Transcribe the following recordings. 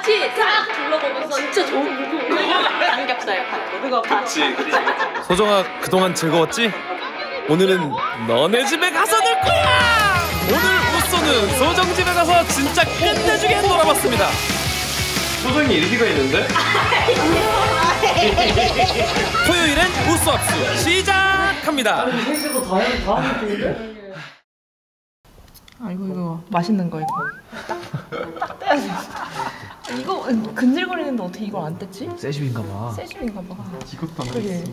같이 싹 둘러보면서 진짜 좋은 물고 삼겹살 ผัด 그치. 소정아, 그동안 즐거웠지? 오늘은 너네 집에 가서 놀 거야! 오늘 우쏘는 소정 집에 가서 진짜 끝내주게 놀아봤습니다. 소정이 일기가 있는데? 토요일엔 우쏘 합수 시작합니다. 아 이거 맛있는 거 이거 딱 떼야 돼. 이거 근질거리는데 어떻게 이걸 안 뗐지? 세집인가봐. 세집인가봐. 이것도 안 그래.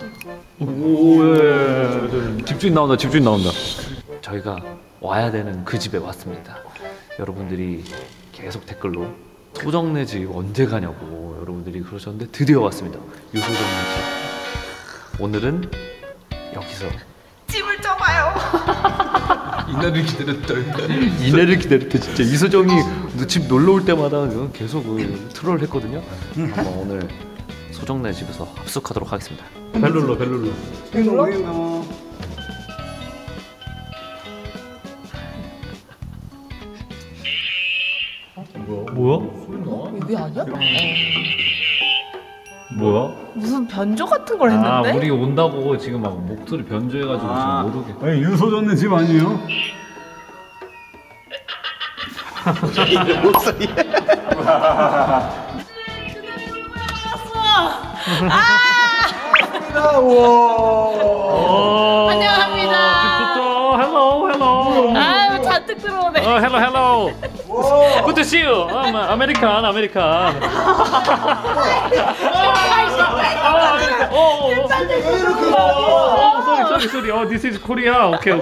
오, 집주인 나온다, 집주인 나온다. 저희가 와야 되는 그 집에 왔습니다. 여러분들이 계속 댓글로 소정네 집 언제 가냐고 여러분들이 그러셨는데 드디어 왔습니다. 유소정네 집. 오늘은 여기서 집을 쪄봐요. 이날을 기다렸다. 이날을 기다렸다. 진짜 이소정이 집 놀러 올 때마다 계속 트롤 했거든요. 한번 오늘 소정네 집에서 합숙하도록 하겠습니다. 벨룰러. 뭐야? 이게 아니야? 뭐야? 무슨 변조 같은 걸 했는데? 아, 우리 온다고 지금 막 목소리 변조해가지고 지금 못 오게. 아니 유소정네 집 아니에요? 목소리. 환영합니다. 헬로. 아유 잔뜩 들어오네. 헬로. Good to see you. 아메리칸. Sorry. This is Korea. Okay.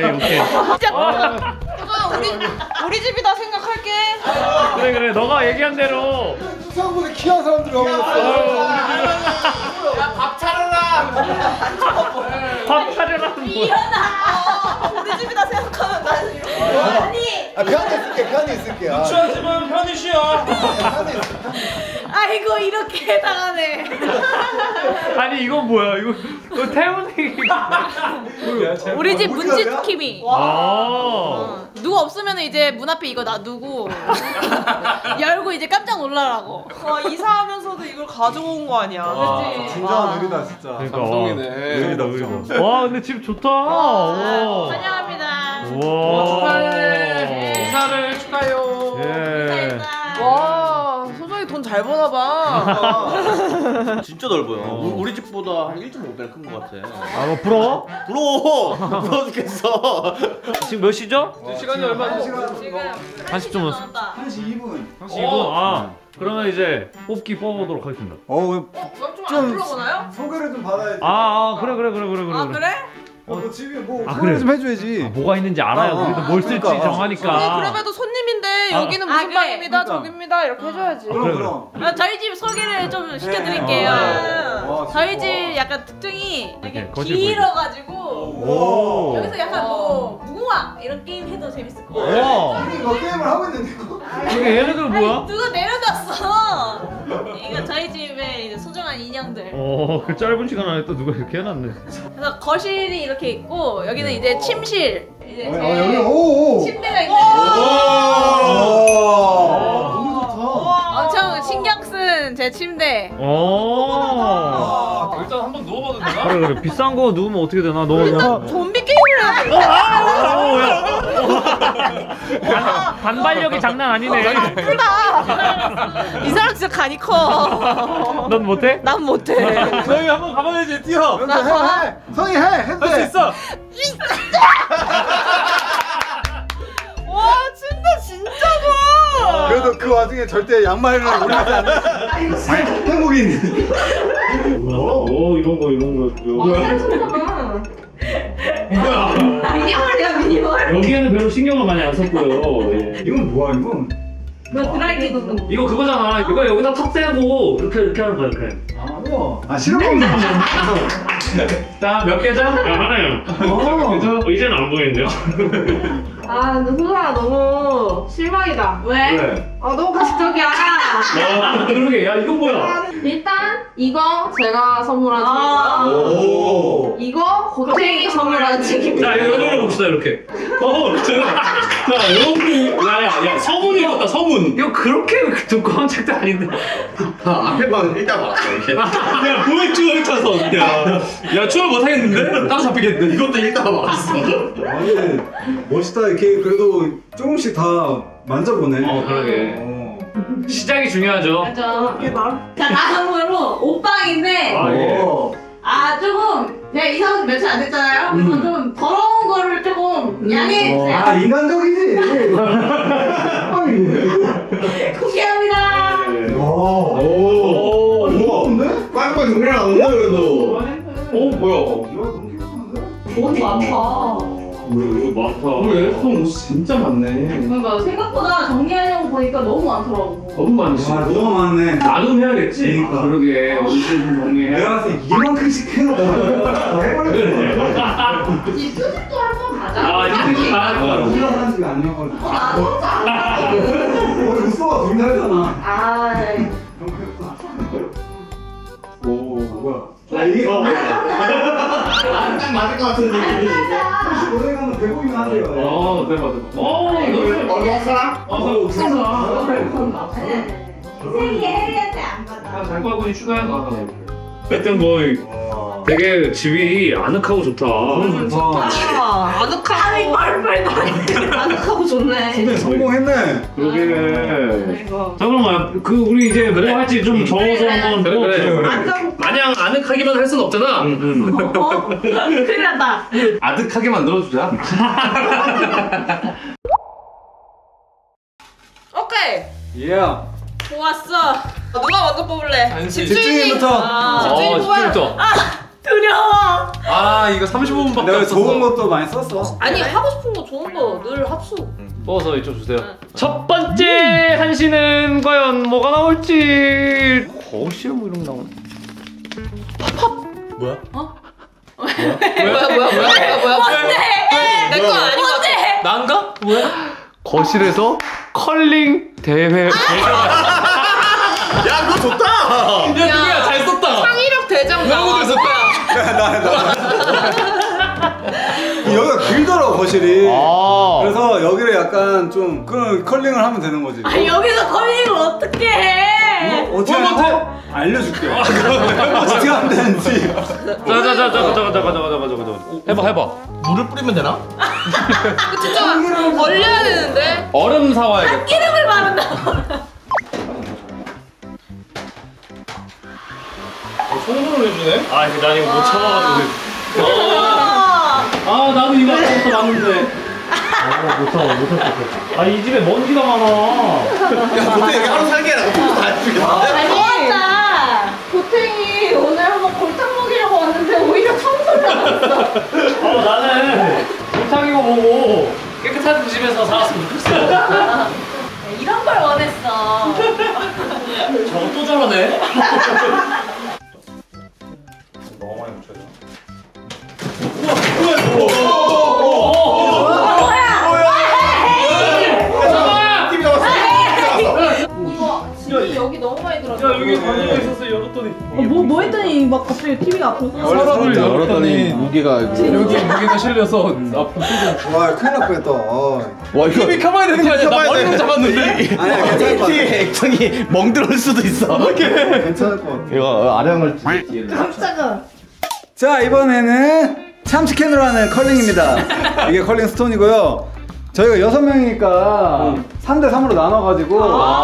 진짜 우리 집이다 생각할게. 그래. 너가 얘기한 대로. 수상보다 키한 사람들이 오고 밥 차려라. 밥 차려라는 뭐야? 이현아. 우리 집이다 생각하면 나는 이렇게. 아니. 편히 있을게. 취하지만 편히 쉬어. 아이고 이렇게 당하네. 아니 이건 뭐야? 이거 태훈이. 우리 집 문지킴이. 누구 없으면 이제 문 앞에 이거 놔두고 열고 이제 깜짝 놀라라고. 와 이사하면서도 이걸 가져온 거 아니야? 그렇지. 진정한 의리다 진짜. 감동이네. 의리다. 와 근데 집 좋다. 환영합니다. 와. 축하해. 이사를 축하해요. 예. 와 소정이 돈 잘 버나 봐. 진짜 넓어요. 우리 집보다 한 1.5배는 큰 것 같아. 아, 뭐 부러워? 부러워 죽겠어. 지금 몇 시죠? 시간이 얼마나? 지금 1시 좀 넘었어. 1시 2분. 1시 2분. 아, 그러면 이제 뽑아보도록 하겠습니다. 좀안 불러보나요? 소개를 좀 받아야지. 그래. 아 그래? 뭐 집이 뭐 아, 소개 그래. 좀 해줘야지. 뭐가 있는지 알아야 우리도 뭘 쓸지 그러니까. 정하니까. 그래도 손님인데 여기는 아, 무슨 그래. 방입니다 그러니까. 저깁니다 이렇게 해줘야지. 그럼. 저희 집 소개를 좀 시켜드릴게요. 저희 집 약간 특징이 되게 거실 길어가지고 오. 여기서 약간 뭐 무궁화 이런 게임 해도 재밌을 것 같아요. 와. 이거 게임을 하고 있는데. 이게 얘네들 뭐야? 누가 내려놨어. 이거 저희 집에 이제 소중한 인형들. 그 짧은 시간 안에 또 누가 이렇게 해놨네. 그래서 거실이 이렇게 있고 여기는 이제 침실. 이제 여기 오. 침대가 있는. 너무 좋다. 엄청 신경 쓴 제 침대. 일단 한번 누워봐도 되나? 그래. 비싼 거 누우면 어떻게 되나? 너 그냥. 좀비 게임을 해야 돼. 반발력이 장난 아니네. 아프다. 이 사람 진짜 간이 커. 넌 못해? 난 못해. 저희 한번 가봐야지. 뛰어. 해. 성희 해. 해도 돼. 있어. 와 침대 진짜 좋아. 그래도 그 와중에 절대 양말을 올리지 않는 행복인. 이런 거. 미니멀이야 미니멀. 여기에는 별로 신경을 많이 안 썼고요. 예. 이건 뭐야 이건? 너 드라이기 도 이거 그거잖아. 이거 여기다 턱 떼고 이렇게 하는 거야. 이렇게. 아 실험범. 자, 몇 개죠? 하나요. 이제는 안 보이는데요? 아 근데 소정아 너무 실망이다. 왜? 아 너무 가식적이야. 그러게. 야, 이건 뭐야? 일단 이거 제가 선물한 책이고요. 오. 이거 고탱이 선물한 책입니다. 자, 이거를 봅시다, 이렇게. 자, 여러분이, 야, 서문 읽었다, 서문. 이거 그렇게 두꺼운 책도 아닌데. 앞에 방은 일단 봤어. 이렇게. 야, 뭐에 쭈을 쳐서. 야, 쭈을 못하겠는데? 따로 잡히겠는데? 이것도 일단 봤어. 아니 멋있다. 이렇게 그래도 조금씩 다 만져보네. 그러게. 시작이 중요하죠. 자 다음으로 옷방인데 조금 내가 이사 온 지 며칠 안 됐잖아요. 그래서 좀 더러운 거를 조금 양해해주세요. 아 인간적이지. 공개합니다. 오. 뭐가? 빨리빨리 정리를 안 한다 그래도. 뭐야. 너무 많다. 이거 많다. 에어컨 옷 진짜 많네. 그러니까 생각보다 정리하려고 보니까 너무 많더라고. 너무 많지. 아 너무 많네. 나도 해야겠지. 그러니까. 그러게. 언제 좀 정리해. 내가 봤을 때 이만큼씩 해놓고 다 해버렸어. 이 수집도 한번 가자. 이제 다. 올라가는 집이 아니어가지고. 나도 잘. 우리 우소가 둘 다잖아. 오 뭐야? 이게 딱 맞을 것 같은 느낌이. 혹시 노래 가면 배고프긴 하네요. 네, 맞아. 이거. 얼마 사람? 생이 해리한테 안 받아. 장바구니 추가한 거 하나. 하여튼 뭐 되게 집이 아늑하고 좋다. 아늑하고 아늑하고 좋네. 성공했네. 그러게. 자 그럼 우리 이제 뭐 할지 좀 적어서 한번 그래. 마냥 아늑하기만 할 순 없잖아. 큰일 났다. 아득하게 만들어주자. 오케이. 예. 좋았어. 누가 먼저 뽑을래? 집주인부터. 집주인 뽑아요. 두려워. 이거 35분밖에 내가 없었어. 좋은 것도 많이 썼어. 아니 하고 싶은 거 좋은 거 늘 합수. 뽑아서 이쪽 주세요. 첫 번째 한시는 과연 뭐가 나올지. 거실 뭐 이런 거 나오네. 뭐야? 내거 아닌 것 같아. 난가? 뭐야? 거실에서 컬링 대회. 야 그거 좋다. 야, 누구야? 잘 썼다. 창의력 대장 나와. 여기가 길더라고 거실이. 그래서 여기를 약간 좀 그런 컬링을 하면 되는 거지. 여기서 컬링을 어떻게 해? 어떻게 하면 알려줄게. 어떻게 하면 되는지. 잠깐. 해봐. 물을 뿌리면 되나? 진짜 걸려야 되는데. 얼음 사와야겠다. 기름을 바른다. 청소를 해주네? 난 이거 못 참아가지고. 나도 이거 아까부터 봤는데. 못 참았어. 이 집에 먼지가 많아. 야 보통 여기 하루 살게 해라. 다 죽여. 맞다. 고탱이 오늘 한번 골탕 먹이려고 왔는데 오히려 청소를 하고 나는 골탕이고 뭐고 깨끗한 집에서 살았으면 좋겠어. 이런 걸 원했어. 저거 또 저러네. 너무 많이 묻혀져. 여기 너무 많이 들어갔어. 여기 관계가 있었어 열었더니. 뭐 했더니 막 갑자기 TV가 앞으로 서랍을 열었더니 무게가 여기 무게가 실려서 앞으로 와 큰일 날 뻔했다. 와 이거 TV 켜봐야 되는 거 아니야? 나 머리로 잡았는데. 아니야 괜찮을 것 같아. 액정이 멍들을 수도 있어. 괜찮을 것 같아. 이거 아령을 깜짝아. 자 이번에는 참치캔으로 하는 컬링입니다. 이게 컬링 스톤이고요. 저희가 6명이니까 3대 3으로 나눠가지고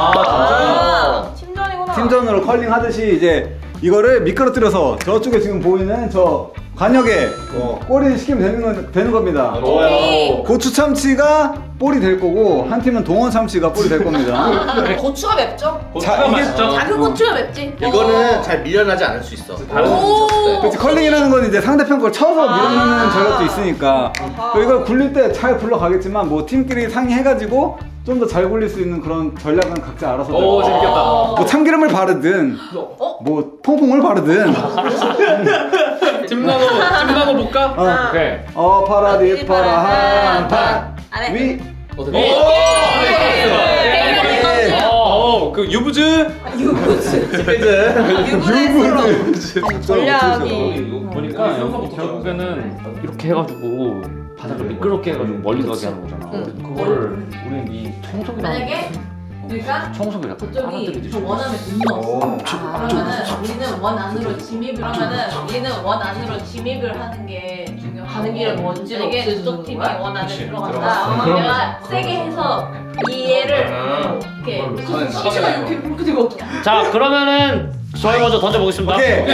팀전이구나. 팀전으로 컬링 하듯이 이제 이거를 미끄러뜨려서 저쪽에 지금 보이는 저 관역에 볼이 시키면 되는 겁니다. 고추 참치가 볼이 될 거고 한 팀은 동원 참치가 볼이 될 겁니다. 고추가 맵죠? 고추가 맛있죠? 작은 고추가 맵지. 이거는 잘 밀려나지 않을 수 있어. 그렇지 컬링이라는 건 이제 상대편 걸 쳐서 밀어넣는 전략도 있으니까 이걸 굴릴 때 잘 굴러가겠지만 뭐 팀끼리 상의해가지고 좀 더 잘 굴릴 수 있는 그런 전략은 각자 알아서 재밌겠다. 뭐 참기름을 바르든 뭐 퐁퐁을 바르든 찜나노 볼까? 오케이. 파라디 파라 한판 위 어떻게? 그 유부즈. 전략이 보니까 여기 결국에는 이렇게 해가지고 바닥을 미끄럽게 해가지고 멀리 가게 하는 거잖아. 그거를 우리는 이 청소기 만약에 우리가 청소기 약간 저쪽이 빨아들이듯이. 저 원안에 못 넣었어. 그러면은 우리는 원 안으로 침입을 하면은 우리는 원 안으로 침입을 하는 게 중요해. 가는 길에 먼지를 없애주는 그쪽 팀이 원 안에 들어간다. 내가 세게 해서 이 애를 이렇게 시시가 이렇게 되면 어떡해? 자 그러면은 저희 먼저 던져보겠습니다. 오케이.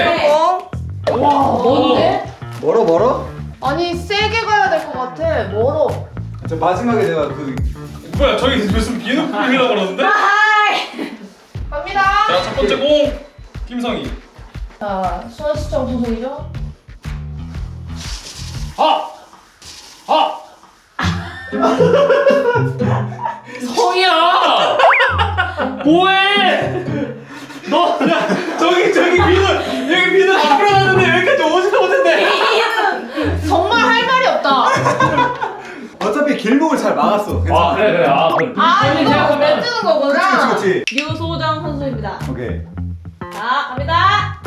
뭔데? 멀어? 아니 세게 가야 될 것 같아. 멀어. 저 마지막에 내가 그 뭐야 저기 무슨 비누 뿌리려고 그러는데? 갑니다. 자 첫 번째 공 김성희. 자 수원시청 소속이죠? 성이야! 뭐해? 너 저기 비누 여기 비누 다 뿌려놨는데 여기까지 오지도 못했네. 정말 할 말이 없다. 어차피 길목을 잘 막았어. 괜찮아. 그래. 그래 이거 뱉는 거구나. 그렇지. 유소정 선수입니다. 오케이. 자 갑니다.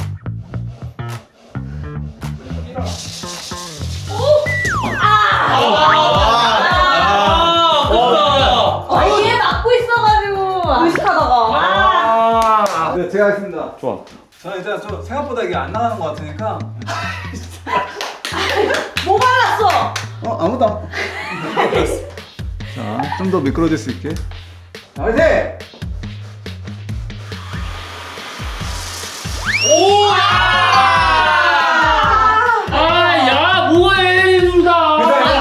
얘 막고 있어가지고 의식하다가. 네, 제가 하겠습니다. 좋아. 저는 일단 좀 생각보다 이게 안 나가는 것 같으니까. 뭐 발랐어? 아무도 안. 자, 좀 더 미끄러질 수 있게. 자, 화이팅! 야 뭐해 둘다.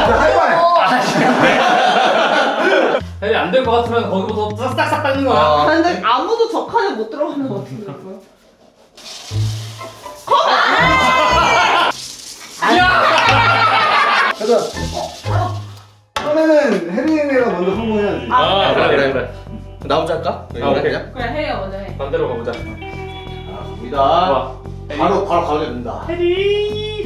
하이파이! 안될 것 같으면 거기부터 싹싹 닦는 거야. 근데 아무도 저 칸에 못 들어가면 어떻게 될 거야? 가자. 이번에는 혜린이가 먼저 성공해야지. 그래. 나 혼자 할까? 오케이. 그냥? 그래 해요 먼저 해. 반대로 가보자. 갑니다. 바로 가면 됩니다. 해리.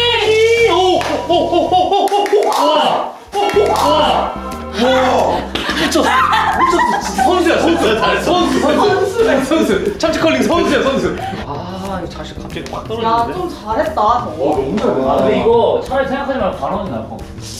선수. 참치 컬링 선수야 선수. 이 자식 갑자기 확 야 떨어지는데. 좀 잘했다. 너. 너무 잘해. 근데 이거 차라리 생각하지 말고 바로 하는 거야.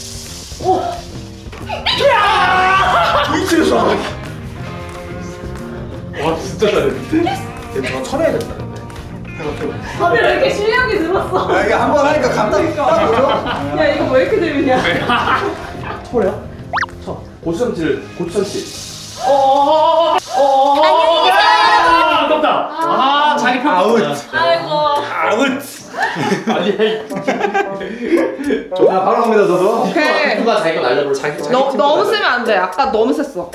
와 진짜 잘했는데. 저 쳐내야겠다 근데. 다들 왜 이렇게 실력이 늘었어? 아, 이게 한 번 하니까 감당 딱 오죠? 야 이거 왜 이렇게 들리냐? 고추참치. 아깝다. 자기 편. 아웃. 아이고. 자, 바로 갑니다, 저도. 오케이. 누가 자기가 날려버려 자기 너무 세면 안 돼. 아까 너무 셌어.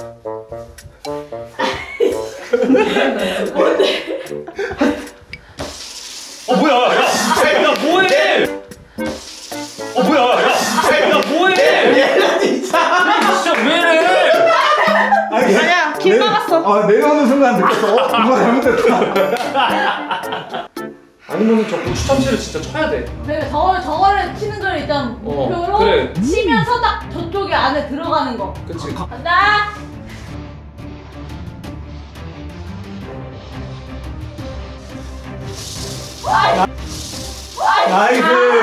뭐야? 야 뭐해? 뭐야? 야 뭐해? 진짜 왜 이래? 아니야 길 막았어. 내려오는 순간 느꼈어. 이거 잘못됐다. 아니면 저 고추참치를 진짜 쳐야 돼. 그래 저거를 치는 걸 일단 목표로 그래. 치면서 딱 저쪽에 안에 들어가는 거. 그치. 간다. 나이스.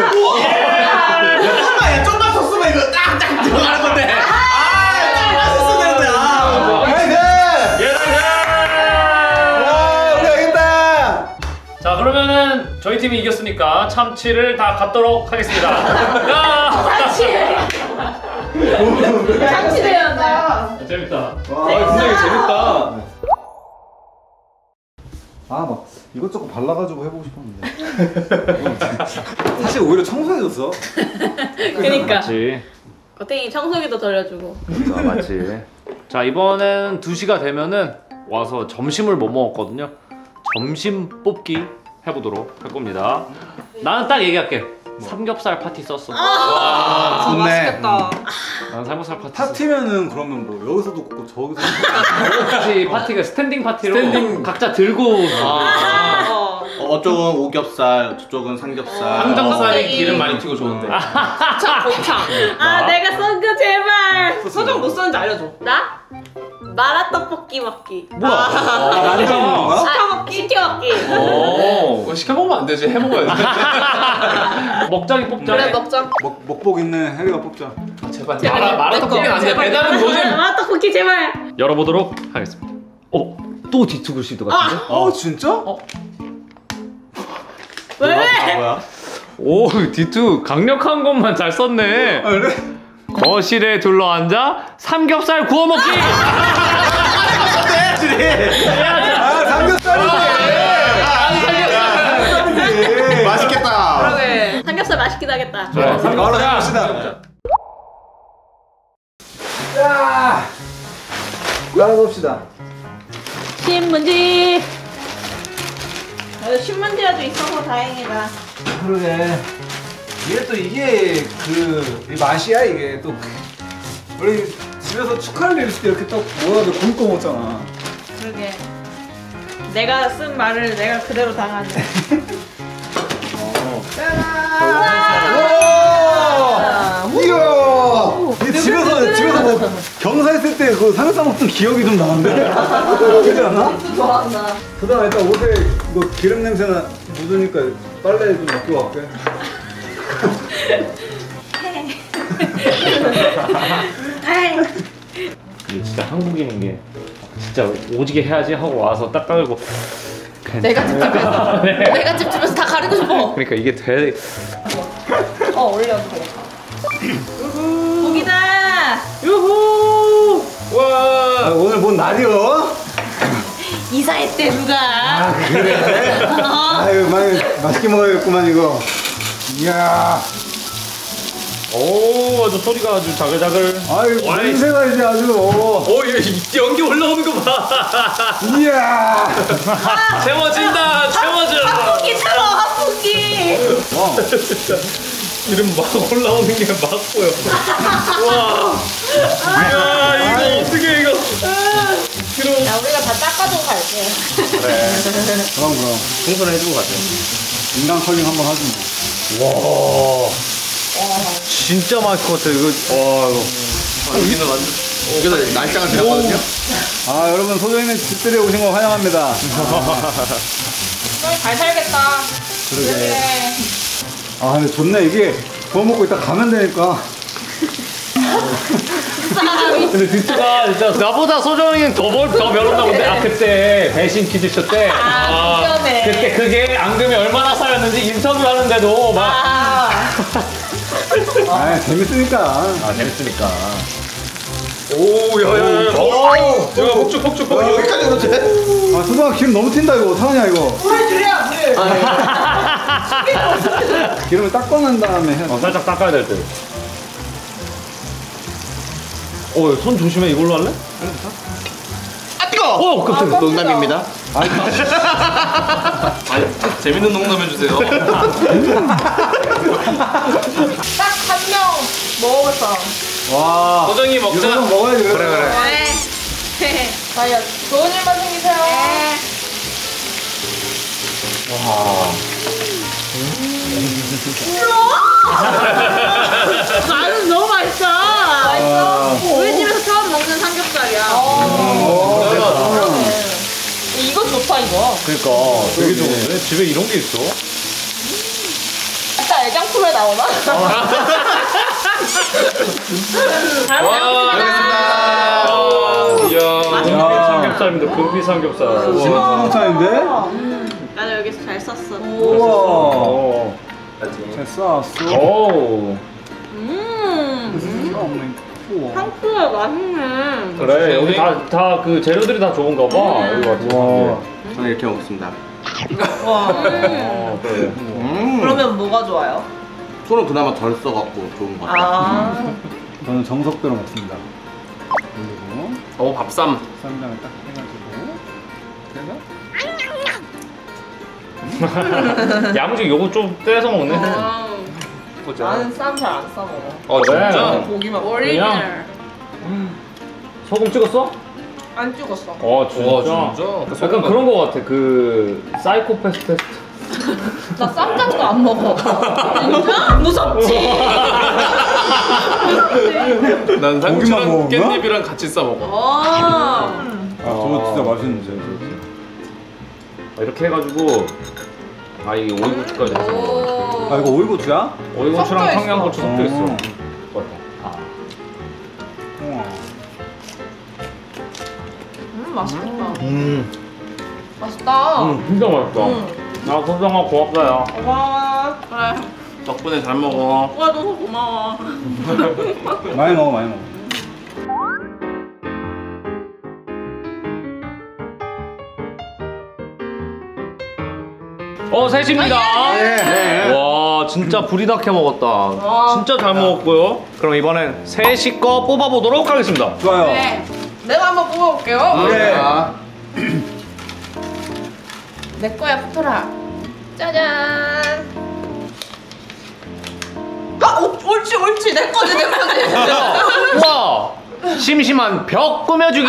야 좀만 섰으면 이거 딱딱 들어가는 건데. 좀만 섰으면 되는데. 나이스. 와, 우리 이긴다. 자 그러면은 저희 팀이 이겼으니까 참치를 다 갖도록 하겠습니다. 야! 같이 대연다. 재밌다. 와, 굉장히 재밌다. 막 이것저것 발라가지고 해보고 싶었는데. 사실 오히려 청소해줬어. 그니까. 맞지. 어떻게 청소기도 돌려주고. 자 맞지. 자 이번엔 2시가 되면은 와서 점심을 못 먹었거든요. 점심 뽑기 해보도록 할 겁니다. 나는 딱 얘기할게. 삼겹살 파티 썼어. 아, 좋네. 맛있겠다. 나는 삼겹살 파티. 파티면은 그러면 뭐 여기서도 굽고 저기서도 같이 파티가 스탠딩 파티로 각자 들고. 어쪽은 오겹살, 저쪽은 삼겹살. 항정살이 기름 많이 튀고 좋은데. 곱창. 아 내가 쏜 거 제발. 서정 뭐 쓰는지 알려줘. 나? 마라 떡볶이 먹기. 많이 먹는 거야? 시켜 먹기. 시켜 먹으면 안 되지. 해 먹어야지. 먹자기 뽑자. 그래 먹자. 먹복 있는 해리가 뽑자. 제발. 마라 떡볶이는 안 돼. 배달은 노잼. 마라 떡볶이 제발. 열어보도록 하겠습니다. 또 D2 글씨도 같은데? 진짜? 왜? 뭐야? 오, D2 강력한 것만 잘 썼네. 그래? 거실에 둘러앉아 삼겹살 구워 먹기. 삼겹살이지. 맛있겠다. 그러게. 삼겹살 맛있긴 하겠다. 바로 해봅시다. 자, 나눠봅시다. 신문지. 신문지라도 있어서 다행이다. 그러게. 이게 이 맛이야 이게 또. 우리 집에서 축하를 내릴 때 이렇게 딱 모아서 굶고 먹잖아. 그러게. 내가 쓴 말을 내가 그대로 당하네. 이야! 집에서 뭐 경사했을 때 그 삼겹살 먹던 기억이 좀 나는데? 그렇지 않아? 좋아한다. 소장아 일단 옷에 너 기름 냄새나 묻으니까 빨래 좀 맡겨 갈게. 이게 진짜 한국인인 게 진짜 오지게 해야지 하고 와서 딱 깔고 내가 찝찝해서. 내가 찝찝해서 다 가리고 싶어. 그러니까 이게 돼. 올려도 되겠다. 고기다. 유후. 와. 오늘 뭔 날이여? 이사했대 누가. 그래? 아유 많이 맛있게 먹어야겠구만 이거. 이야. 오, 아주 소리가 아주 자글자글. 아유 냄새가 이제 아주. 오, 이거 연기 올라오는 거 봐. 이야. 채워진다, 채워져. 핫포기 틀어 핫포기. 이름 막 올라오는 게 막 보여. 와. 야, 이거 어떻게 이거. 야 우리가 다 닦아주고 갈게. 그럼. 청소를 해주고 가죠. 인간 컬링 한번 하지 뭐. 와. 진짜 맛있을 것 같아, 이거. 와, 이거. 여기는 완전. 여기서 날짜가 되었거든요. 아 여러분 소정이네 집들이에 오신 거 환영합니다. 잘 살겠다. 그러게. 아 근데 좋네 이게 구워 먹고 이따 가면 되니까. 근데 뒷수가 진짜 나보다 소정이는 더 배웠나 본데. 아, 그때 배신 퀴즈 쇼 때. 위험해. 그때 그게 앙금이 얼마나 쌓였는지 인터뷰 하는데도 막. 아 재밌으니까. 아, 재밌으니까. 오, 야야야. 제가 폭죽. 여기까지 오는데? 아 소정아 기름 너무 튄다 이거 어떡하냐 이거. 기름을 딱 꺼낸 다음에 해. 살짝 닦아야 될 듯. 손 조심해. 이걸로 할래? 아 뜨거. 깜짝이야. 농담입니다. 아니 재밌는 농담 해주세요. 딱 한 명 먹을 사람. 와. 소정이 먹자. 이거 먹어야지 그래. 네. 과연 좋은 일만 생기세요. 나는 너무 맛있어. 우리 집에서 처음 먹는 삼겹살이야. 이거 좋다 이거. 그러니까 되게 좋은데? 집에 이런 게 있어? 이따 애장품에 나오나? 와. 이야. 삼겹살입니다. 금비 삼겹살. 10만 원짜리인데? 나는 여기서 잘 썼어. 우와. 잘 쌌어. 오. 상추가 맛있네. 그래, 여기 다 그 재료들이 다 좋은가 봐. 여기 같은 거. 저는 이렇게 먹습니다. 그래. 그러면 뭐가 좋아요? 손은 그나마 덜 써갖고 좋은 것 같아요. 아. 저는 정석대로 먹습니다. 그리고 밥쌈. 쌈장을 딱 해가지고 제가 야무지게 요거 좀 떼서 먹네. 나는 쌈 잘 안 싸 먹어. 진짜? 고기만 먹어. 오리지널. 소금 찍었어? 안 찍었어. 진짜? 와, 진짜? 약간 그런 거 같아. 그 사이코패스 테스트. 나 쌈장도 안 먹어. 진짜? 무섭지? 난 고기만 상추랑 먹었나? 깻잎이랑 같이 싸 먹어. 아, 저거 진짜 맛있는데. 이렇게 해가지고 이게 오이고추까지 해서 먹어. 아 이거 오이고추야? 오이고추랑 섞여 있어. 청양고추 섞여 있어. 어. 맞다. 맛있겠다. 맛있다. 진짜 맛있다. 아 손상아 고맙다 야. 고마워. 그래. 덕분에 잘 먹어. 도와줘서 고마워. 많이 먹어 많이 먹어. 셋입니다. 네. 와 진짜 불이닥해 먹었다. 진짜 잘 먹었고요. 그럼 이번엔 셋이 거 뽑아보도록 하겠습니다. 좋아요. 네. 내가 한번 뽑아볼게요. 그래. 내 거야, 붙어라. 짜잔. 아, 옳지. 내 거지. 와 심심한 벽 꾸며주기.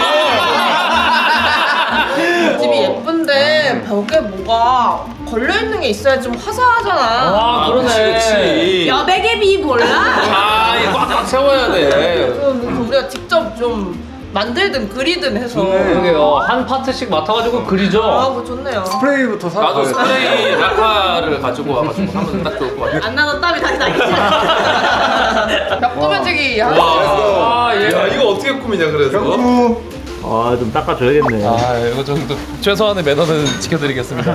집이 예쁜데 벽에 뭐가 걸려있는 게 있어야 좀 화사하잖아. 그러네. 여백의 몰라? 이거 꽉꽉 세워야 돼. 그럼 우리가 직접 좀 만들든 그리든 해서. 그러게요. 한 파트씩 맡아가지고 그리죠. 그거 좋네요. 스프레이부터 사. 나도 스프레이 낙하를 가지고 와가지고 하면 딱 좋을 것 같아. 안 나도 땀이 다시 나겠지. 벽 꾸며주기. 야 이거 어떻게 꾸미냐 그래서. 경구. 좀 닦아줘야겠네. 이거 정도 최소한의 매너는 지켜드리겠습니다.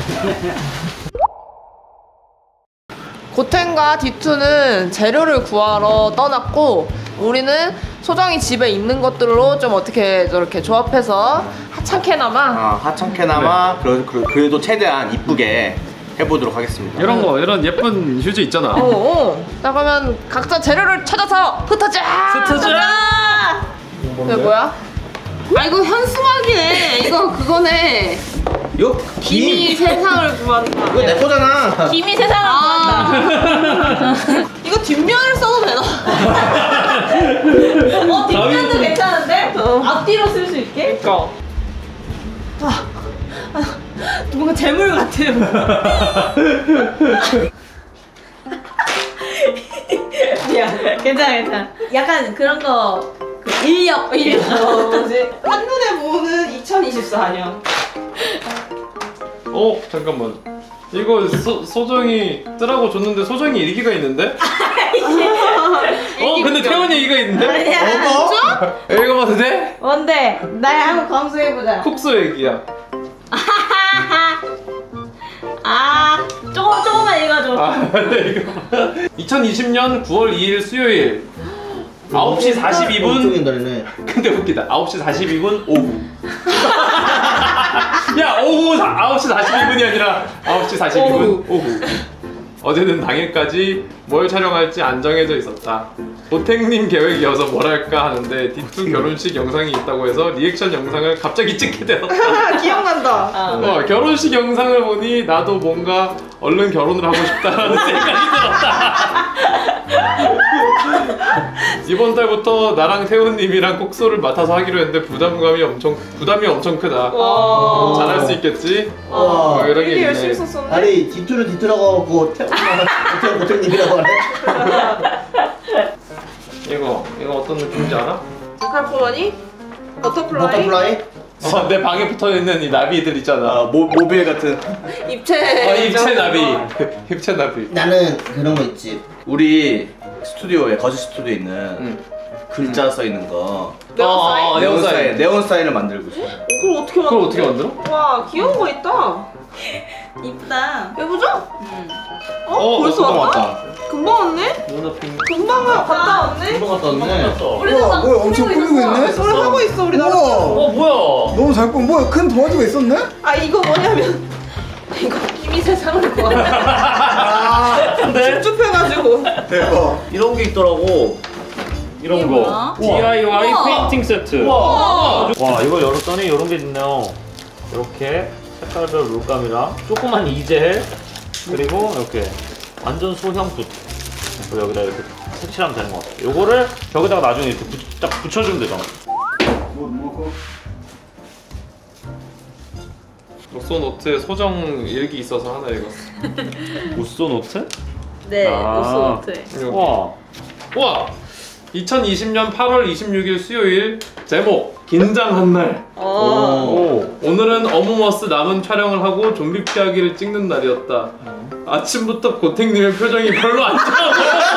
고텐과 디투는 재료를 구하러 떠났고 우리는 소정이 집에 있는 것들로 좀 어떻게 저렇게 조합해서 하찮게나마 하찮게나마 그래도 최대한 이쁘게 해보도록 하겠습니다. 이런 예쁜 휴지 있잖아. 자 그러면 각자 재료를 찾아서 흩어져! 이게 뭐야? 아 이거 현수막이네. 이거 그거네. 이거 김이 세상을 구한다. 이거 내 거잖아. 김이 세상을 구한다. 이거 뒷면을 써도 되나? 뒷면도 괜찮은데? 앞뒤로 쓸 수 있게? 뭔가 재물 같아요. 미안. 괜찮아. 약간 그런 거. 인력. 한눈에 보는 2024년. 잠깐만. 이거 소정이 쓰라고 줬는데 소정이 일기가 있는데? 근데 태원 얘기가 있는데? 읽어봐도 돼? 뭔데? 나 한번 검수해보자. 콕소 얘기야. 조금만 읽어줘. 2020년 9월 2일 수요일 9시 42분. 달이네. 근데 웃기다. 9시 42분 오후. 야, 오후 9시 42분이 아니라 9시 42분 오후. 어제는 당일까지 뭘 촬영할지 안 정해져 있었다. 고택님 계획이어서 뭐랄까 하는데 디투 결혼식 영상이 있다고 해서 리액션 영상을 갑자기 찍게 되었다. 기억난다. 결혼식 영상을 보니 나도 뭔가 얼른 결혼을 하고 싶다라는 생각이 들었다. 이번 달부터 나랑 태훈님이랑 콕소를 맡아서 하기로 했는데 부담이 엄청 크다. 잘할 수 있겠지? 이런 게 되게 열심히 있네. 썼었네. 아니 디투는 디투라고 하고 고택님이라고 하네. 이거 어떤 느낌인지 알아? 칼포머니? 버터플라이? 버터플라이? 내 방에 붙어있는 이 나비들 있잖아. 모빌 같은. 입체. 입체 나비. 입체 나비. 나는 그런 거 있지. 우리 스튜디오에 거실 스튜디오에 있는 글자 써 있는 거. 네온사인? 네온 사인. 네온 사인을 만들고 있어. 그걸 어떻게 만들어? 그걸 어떻게 만들어? 와 귀여운 거 있다. 이쁘다. 해보자. 벌써 금방 왔다? 왔다. 금방 왔네? 금방 갔다 왔네? 금방 갔다 왔네. 우와 뭐 엄청 꾸미고 있네. 소리 하고 있어 우리 나라. 우와 뭐야? 너무 잘 꾸미. 뭐야 큰 도화지가 있었네? 아 이거 뭐냐면 이거 김이 세상을 구한다. 줍줍해가지고. 대박. 이런 게 있더라고. 이런 거. 뭐야? DIY 우와. 페인팅 세트. 와 이거 열었더니 이런 게 있네요. 이렇게 색깔별 물감이랑 조그만 이젤 그리고 이렇게 완전 소형 붓. 그리고 여기다 이렇게 색칠하면 되는 것 같아요. 요거를 벽에다가 나중에 이렇게 딱 붙여주면 되잖아. 오쏘노트에 소정 일기 있어서 하나 읽었어. 오쏘노트? 네, 아. 오쏘노트에. 와. 와! 2020년 8월 26일 수요일 제목 긴장한 날. 오. 오늘은 어몽어스 남은 촬영을 하고 좀비 피하기를 찍는 날이었다. 아침부터 고택님의 표정이 별로 안 좋아.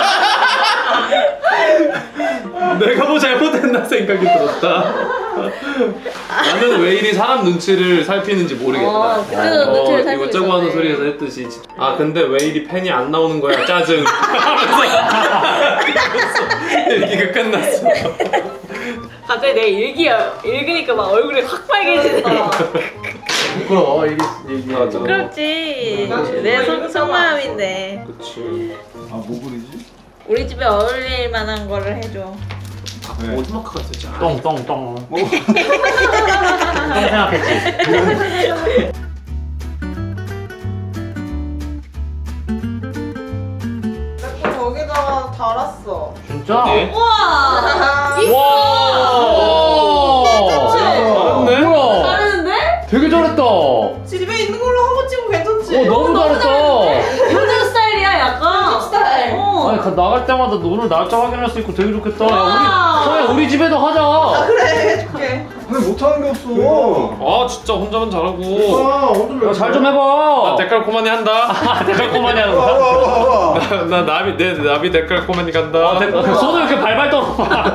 내가 뭐 잘못했나 생각이 들었다. 나는 왜 이리 사람 눈치를 살피는지 모르겠다. 그때도 눈치를 살피고 이것저것 하는 있었네. 소리에서 했듯이 아 근데 왜 이리 펜이 안 나오는 거야 짜증. 하면서 얘기가 끝났어. 갑자기 내가 읽으니까 막 얼굴이 확 빨개지네. 부끄러워 이게 맞아. 그렇지. 내 속마음인데. 그치. 아, 뭐 그리지? 우리 집에 어울릴 만한 거를 해줘. 네. 오즈마크가 쓰지 않아. 똥똥똥. 똥 생각했지. 저기다가 달았어. 진짜? 네. 우와! 와. 잘했네. 뭐야? 다르는데? 되게 잘했다. 집에 있는 걸로 한번 찍으면 괜찮지? 너무 잘했다. 요즘 스타일이야 약간. 스타일. 아니 나갈 때마다 오늘 날짜 확인할 수 있고 되게 좋겠다. 야, 와. 우리 서야 우리 집에도 하자. 그래, 해줄게. 근데 못하는 게 없어. 아 진짜 혼자만 잘하고. 아, 잘 좀 나 해봐. 데칼코마니 한다. 데칼코마니 하는 거야? 와. 나 나비 데칼코마니 간다. 그 손을 이렇게 발발 떨어.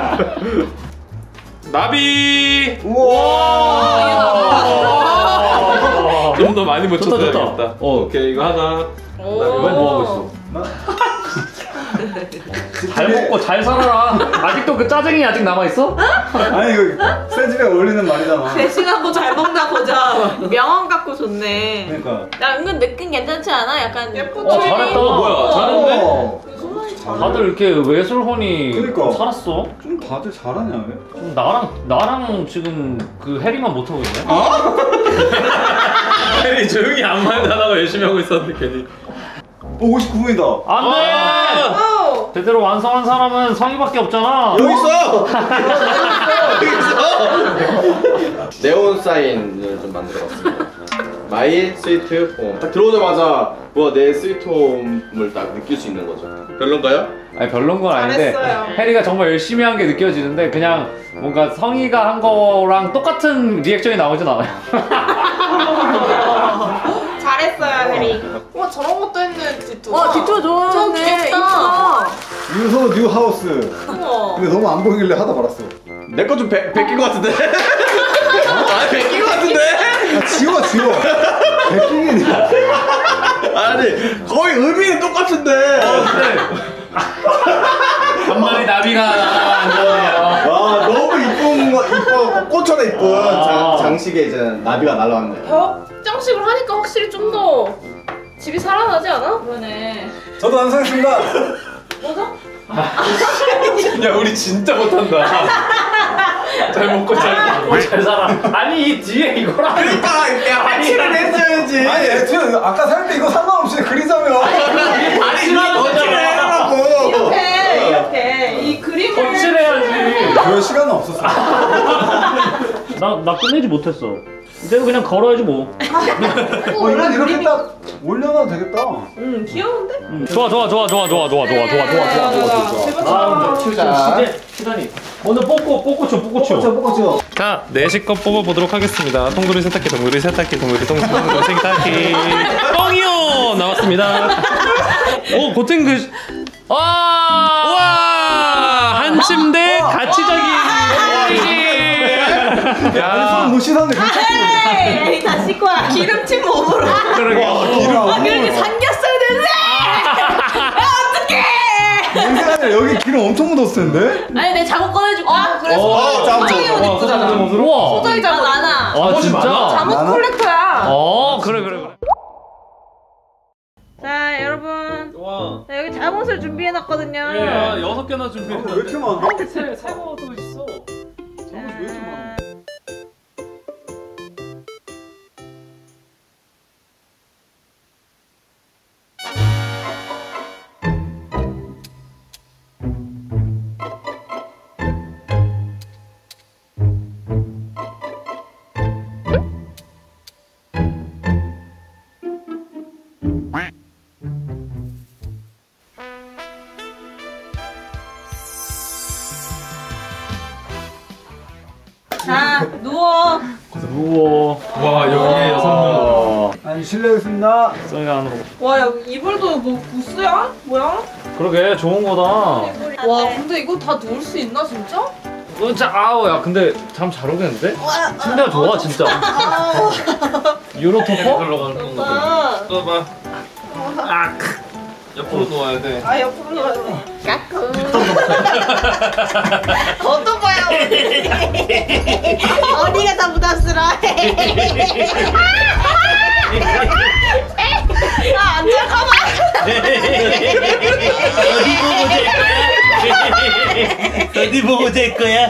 나비. 우와. 좀 더 많이 묻혀서 좋다, 좋다. 해야겠다. 어. 오케이 이거 하나. 왜 뭐 하고 있어? 잘 먹고 잘 살아라. 아직도 그 짜증이 아직 남아 있어? 아니 이거 새 집에 어울리는 말이잖아. 배신하고 잘 먹나 보자. 명언 갖고 좋네. 그러니까. 나 은근 느낌 괜찮지 않아? 약간 예쁘다. 잘했다. 뭐야 잘했네. 다들 이렇게 외술혼이 그러니까. 살았어. 좀 다들 잘하냐 왜? 좀 나랑 지금 그 해리만 못하고 있네. 괜히 조용히 아무 말도 안 하고 열심히 하고 있었는데 괜히. 59분이다. 안 돼. 오! 제대로 완성한 사람은 성희밖에 없잖아. 여기 있어! 여기 있어! 네온 사인을 좀 만들어봤습니다. 마이 스위트 홈. 딱 들어오자마자 내 스위트 홈을 딱 느낄 수 있는 거죠. 별론가요? 아니 별론 건 아닌데 잘했어요. 해리가 정말 열심히 한 게 느껴지는데 그냥 뭔가 성희가 한 거랑 똑같은 리액션이 나오진 않아요. 잘했어요, 해리. 와, 저런 것도 했네, 디투. 디토 좋은데 이쁘다. 유소 뉴 하우스. 우와. 근데 너무 안 보이길래 하다 말았어. 내 거 좀 베낀 것 같은데? 아, 베낀 것 같은데? 아, 지워. 백킹이. 아니, 거의 의미는 똑같은데. 한 마리 나비가 앉았네요. 와, 너무 이뻐. 꽃처럼 이쁜 아. 장식에 이제 나비가 날아왔네. 벽 장식을 하니까 확실히 좀 더 집이 살아나지 않아? 그러네. 저도 완성했습니다. 야 우리 진짜 못한다. 잘 먹고 잘 먹고. 잘 살아. 아니 이 뒤에 이거랑 그러니까, 야, 파치를 했어야지. 아니 애초에 아까 살 때 이거 상관없이 그리자며. 아니, 이거 덧칠을 해라고. 이렇게 이 그림을 덧칠해야지. 그럴 시간은 없었어. 나 끝내지 못했어. 이제는 그냥 걸어야지 뭐. 이건 이렇게 딱 올려놔도 되겠다. 귀여운데? 좋아. 아, 시간이. 오늘 뽀꼬 쳐. 자, 4시 거 뽑아보도록 하겠습니다. 통돌이 세탁기, 동돌이 세탁기, 동돌이 세탁기. 뻥이요! 나왔습니다. 오, 고탱 그. 와! 한 침대 같이 자기. 아니 손 못 씻었는데 괜찮지? 에이 다 씻고 와. 기름진 몸으로. 그러게. 그렇게 삼겹살 됐네. 냄새가 아니라 여기 기름 엄청 묻었을 텐데? 아니 내 잠옷 꺼내줄까? 그래 소정이 옷 이쁘잖아. 우와. 소정이 잠옷 많아. 아 진짜? 잠옷 많아? 콜렉터야. 그래. 자 여러분, 와. 자, 여기 잠옷을 준비해놨거든요. 야, 6개나 준비했는데. 왜 이렇게 많아? 사과도 있어. 잠옷이 왜 이렇게 많아? 아니 실례하겠습니다. 쏘리 안으로. 와, 야, 이불도 뭐 부스야? 뭐야? 그러게 좋은 거다. 와, 근데 이거 다 누울 수 있나 진짜? 진짜 아우 야 근데 잠 잘 오겠는데? 침대가 좋아 진짜. 유로토퍼? 아, 봐봐. 옆으로 누워야 돼. 아 옆으로 놔야 돼. 까꿍. 어떤 거야? 어디가 다 부담스러워해. 아, 앉아 가만. 어디 보고 잘 거야?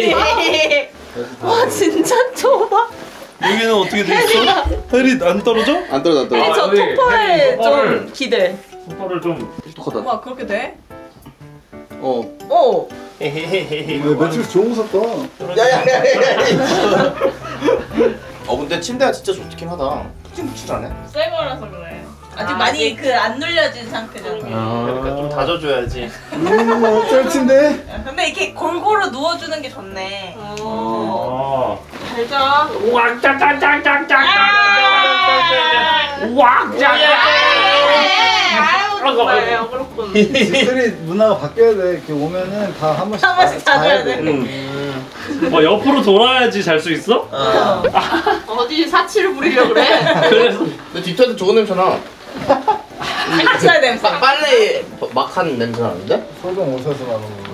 와, 진짜 좁아. 여기는 어떻게 돼 있어? 혈이 안 떨어져? 안 떨어져 안 떨어져. 저 여기 토퍼에 토퍼를- 좀 기대. 소파를 좀 똑똑하다. 와, 그렇게 돼? 어. 어. 매트리스 좋은 거 샀다. 야야야야야. 근데 침대가 진짜 좋긴 하다. 푹신푹신하네. 새 거라서 그래. 아직 많이 그 안 눌려진 상태잖아. 그러니까 좀 다져줘야지. 쩔친데? 근데 이렇게 골고루 누워주는 게 좋네. 어. 잘 자. 아유 정말 어렵군. 집들이 문화가 바뀌어야 돼. 이렇게 오면은 다 한 번씩 한 번씩 자줘야 돼. 옆으로 돌아야지 잘 수 있어? 어디 사치를 부리려고 그래? 그래서 근데 뒷에도 좋은 냄새 나. 사치할 냄새. 빨래 막 한 냄새 나는데? 소금 오셔서 나는 거.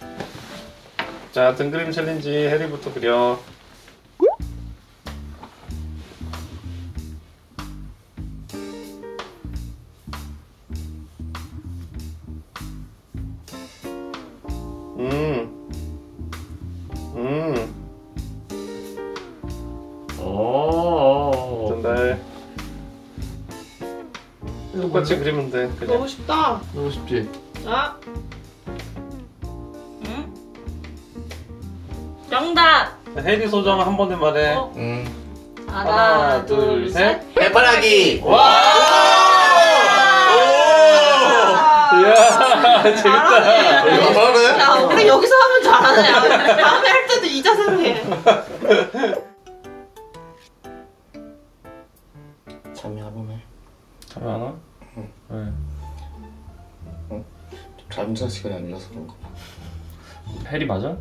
자, 등그림 챌린지 해리부터 그려. 전달. 똑같이 그리면 돼. 그냥. 너무 쉽다. 너무 쉽지. 자, 응? 정답. 해리 소정 한 번에 말해. 하나, 둘, 셋. 해바라기. 이야, 재밌다. 이거 잘하네. 야, 우리 여기서 하면 잘하네. 다음에 할 때도 이 자세로 해. 잠이 안 오네. 잠이 안 와? 왜? 잠자 시간이 아니라서 그런가 봐. 해리 맞아?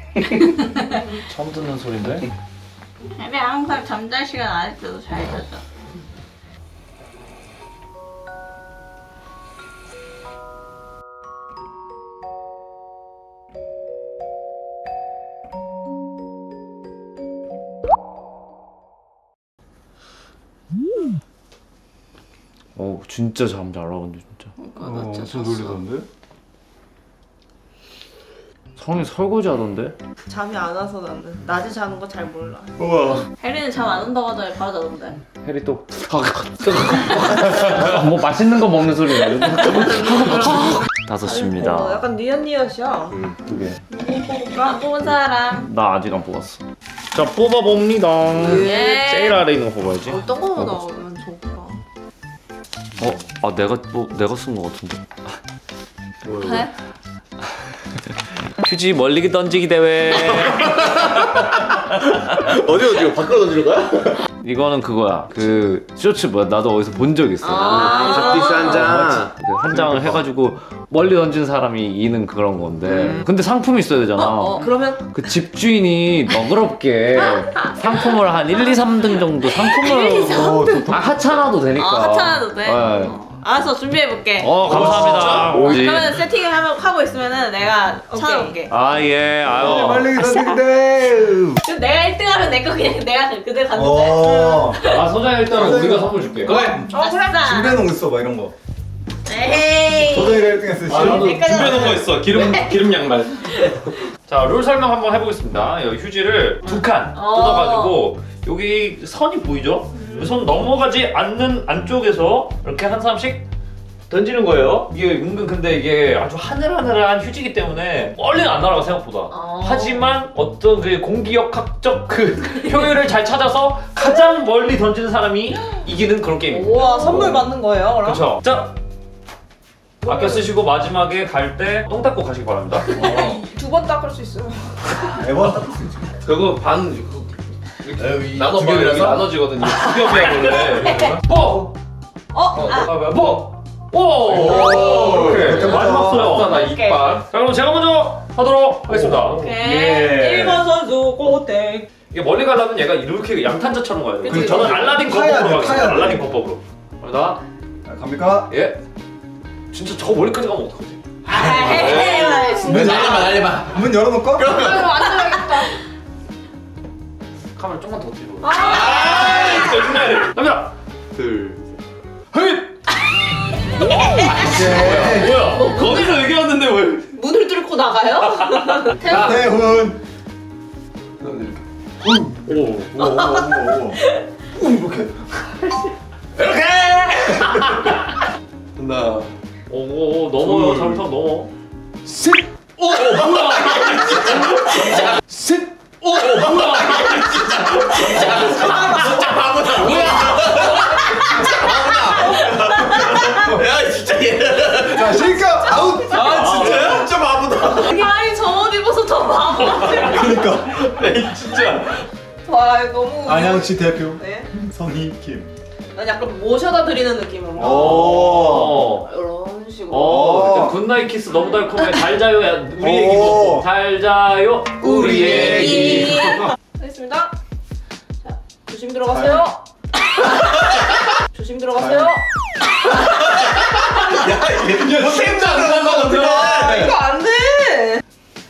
처음 듣는 소린데? 해리 항상 잠잘 시간 안 할 때도 잘 자죠. 진짜 잠 잘 오는데 진짜. 엄청 놀리던데? 성이 설거지 하던데? 잠이 안 와서 나는 낮에 자는 거 잘 몰라. 해리는 잠 안 온다고 하더니 바로 자던데. 해리 또 뭐 맛있는 거 먹는 소리 나요. 5시입니다. 약간 니엇니엇이야. 두 개. 안 뽑은 사람. 나 아직 안 뽑았어. 자 뽑아봅니다. 예. 제일 아래 있는 거 뽑아야지. 어떤 거 나오면 좋을까? 내가 쓴 거 같은데. 네? 휴지 멀리기 던지기 대회. 어디 밖으로 던지는 거야? 이거는 그거야. 그 쇼츠 뭐야? 나도 어디서 본 적 있어. 셔티스 한 장. 한 장을 해가지고 멀리 던진 사람이 이기는 그런 건데. 근데 상품이 있어야 되잖아. 그러면 그 집주인이 너그럽게 상품을 한 1, 2, 3등 정도 상품을 하찮아도 되니까. 하찮아도 돼? 네. 알았어, 준비해볼게. 감사합니다. 그러면 세팅을 하고 있으면은 내가 찾아올게. 예. 아유. 빨리 던지는데. 그럼 내가 1등하면 내 거 그냥 내가 그대로 갔는데. 소장이 일단은 우리가 선물 줄게. 아싸. 준비해놓은 거 있어, 막 이런 거. 에이. 소정이가 1등 했어. 나도 내꺼잖아. 준비해놓은 거 있어. 기름 양말. 자, 룰 설명 한번 해보겠습니다. 여기 휴지를 2칸 뜯어가지고 여기 선이 보이죠? 선 넘어가지 않는 안쪽에서 이렇게 한 사람씩 던지는 거예요. 이게 은근 근데 이게 아주 하늘하늘한 휴지기 때문에 멀리는 안 날아가 생각보다. 하지만 어떤 그 공기역학적 그 효율을 잘 찾아서 가장 멀리 던지는 사람이 이기는 그런 게임입니다. 우와, 선물 받는 거예요, 그럼? 그렇죠. 자, 아껴 쓰시고 마지막에 갈 때 똥 닦고 가시기 바랍니다. 2번 닦을 수 있어요. 매번 닦을 수 있지. 그리고 반 나눠봐요. 나눠지거든요. 두 겹이야 원래. 뽀! 뽀! 오! 오케이. 마지막 소였잖아 이빨. 자 그럼 제가 먼저 하도록 하겠습니다. 오케이. 1번 선수 꼬땡. 이게 멀리 가려면 얘가 이렇게 양탄자처럼 가야 돼요. 그치, 저는 그치. 알라딘 타야 법법으로 돼, 가겠습니다. 타야 돼. 알라딘 법법으로. 갑니다. 자, 갑니까? 예. 진짜 저 멀리까지 가면 어떡하지? 날려봐. 문 열어놓을까? 앉아야겠다. 카메라 좀만 더 뒤로. 갑니다. 둘. 헐! 오케이. 뭐야? 거기서 얘기하는데 왜? 문을 뚫고 나가요? 태훈. 오. 이렇게. 이렇게. 하나. 오 넘어요. 잘못하면 넘어. sit. 오 뭐야? sit. 오 뭐야? 진짜 바보다. 뭐야? 야 진짜 얘. 자, 실격 아웃. 아 진짜요? 진짜 바보다. 아니 저 옷 입어서 더 바보 같아요. 그러니까. 에이 진짜. 와 너무. 안양시 대표 네. 성희김. 난 약간 모셔다 드리는 느낌으로. 오. 이런 식으로. 일단 굿나잇 키스 너무 달콤해. 잘 자요. 야, 우리 오. 얘기 뭐. 잘 자요. 우리 얘기. 하겠습니다. 자, 조심 들어가세요. 조심 들어가세요. 생각 안 나거든. 이거 안 돼.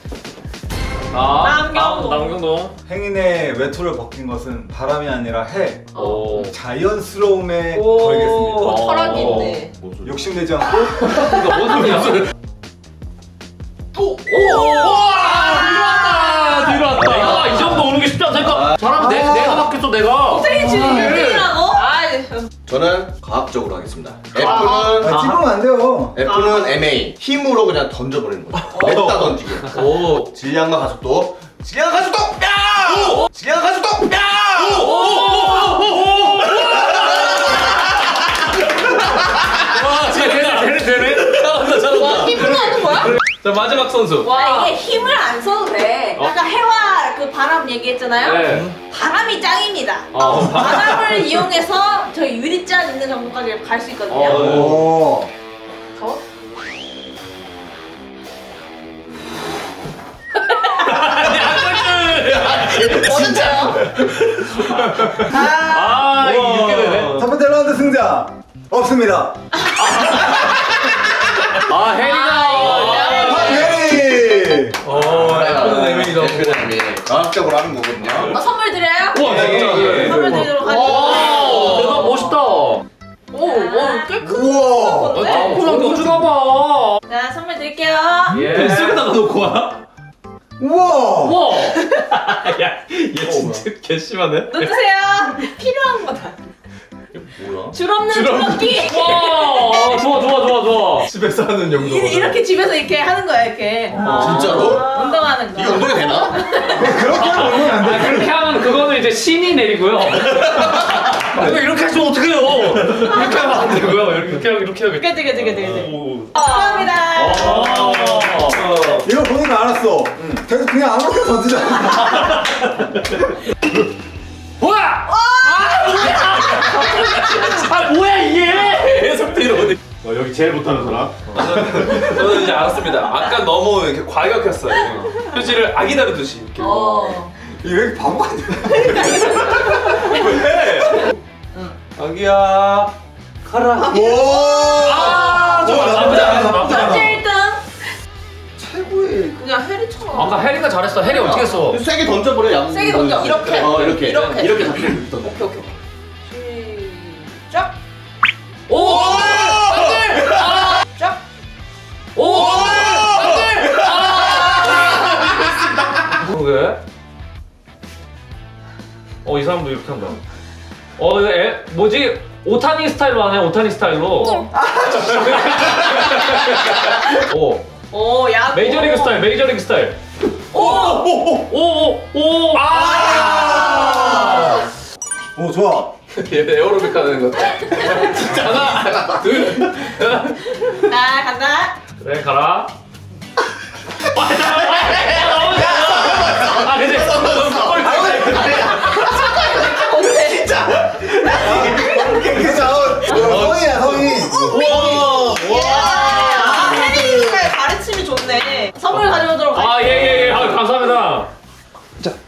남경동. 남경동. 행인의 외투를 벗긴 것은 바람이 아니라 해. 오. 자연스러움에 오, 걸겠습니다. 철학이 있네. 욕심내지 않고 이거 뭔 소리야? 또. 오. 뒤로 왔다. 야, 이 정도 오는 게 쉽지 않다니까. 잘하면 내가 바뀌었어 내가. 선생님 지금 1등이라고? 저는 과학적으로 하겠습니다. 찝으면 안 돼요. F는 MA 힘으로 그냥 던져버리는 거죠. 냈다 던지기. 오. 질량과 가속도. 질량과 가속도. 야! 질량과 가속도. 야! 와, 되네. 잘한다. 힘으로 하는 거야? 자 마지막 선수. 와 이게 힘을 안 써도 돼. 아까 해와 그 바람 얘기했잖아요. 네. 바람이 짱입니다. 어. 바람을 이용해서 저희 유리잔 있는 정도까지 갈 수 있거든요. 오. 저? 어딘데요? 아 이게 이렇게 되네. 첫 번째 라운드 승자 없습니다. 아 혜리가. 황혜리. F는 MA죠. F는 MA. 과학적으로 하는 거거든요. 선물 드려요? 우와 진짜. 선물 드리도록 하죠. 와 대박 멋있다. 꽤 큰. 우와. 그냥 더 주나 봐. 자, 선물 드릴게요. 예. 쑥에다가 놓고 와. 우와. 와. 얘 진짜 개심하네. 놓으세요. 필요한 거다. 뭐야? 줄 없는 주먹기. 와 좋아. 집에서 하는 용도. 이렇게 집에서 이렇게 하는 거야, 이렇게. 진짜로? 운동하는 거. 이게 운동이 되나? 그렇게 하면 안 돼. 그렇게 하면 그거는 이제 신이 내리고요. 이거 이렇게 하시면 어떡해요? 이렇게 하면 안 되고요. 이렇게 하겠다. 그치. 축하합니다. 이거 보니까 알았어. 그냥 아무렇게나 던지자. 뭐야? 아 뭐야 이게? 계속 뒤로. 여기 제일 못하는 사람. 저는 이제 알았습니다. 아까 너무 이렇게 과격했어요. 표지를 아기 다루듯이 이렇게. 이게 왜 이렇게 바보 아니야? 왜? 아기야 가라. 오. 좋아 나쁘지 않아. 남자 1등. 최고의. 그냥 해리처럼. 아까 해리가 잘했어. 해리 어떻게 했어? 세게 던져버려 양. 세게 던져. 이렇게. 이렇게 잡히는 거. 오케이. 시작. 오! 안돼! 시작. 오! 안돼! 그러게. 이 사람도 이렇게 한다. 뭐지? 오타니 스타일로 하네. 오타니 스타일로. 오, 야. 메이저리그 스타일. 메이저리그 스타일. 오. 오, 좋아. 얘네 에어로빅 하는 거. 진짜 하나, 둘. 나 간다. 그래 가라. 아 근데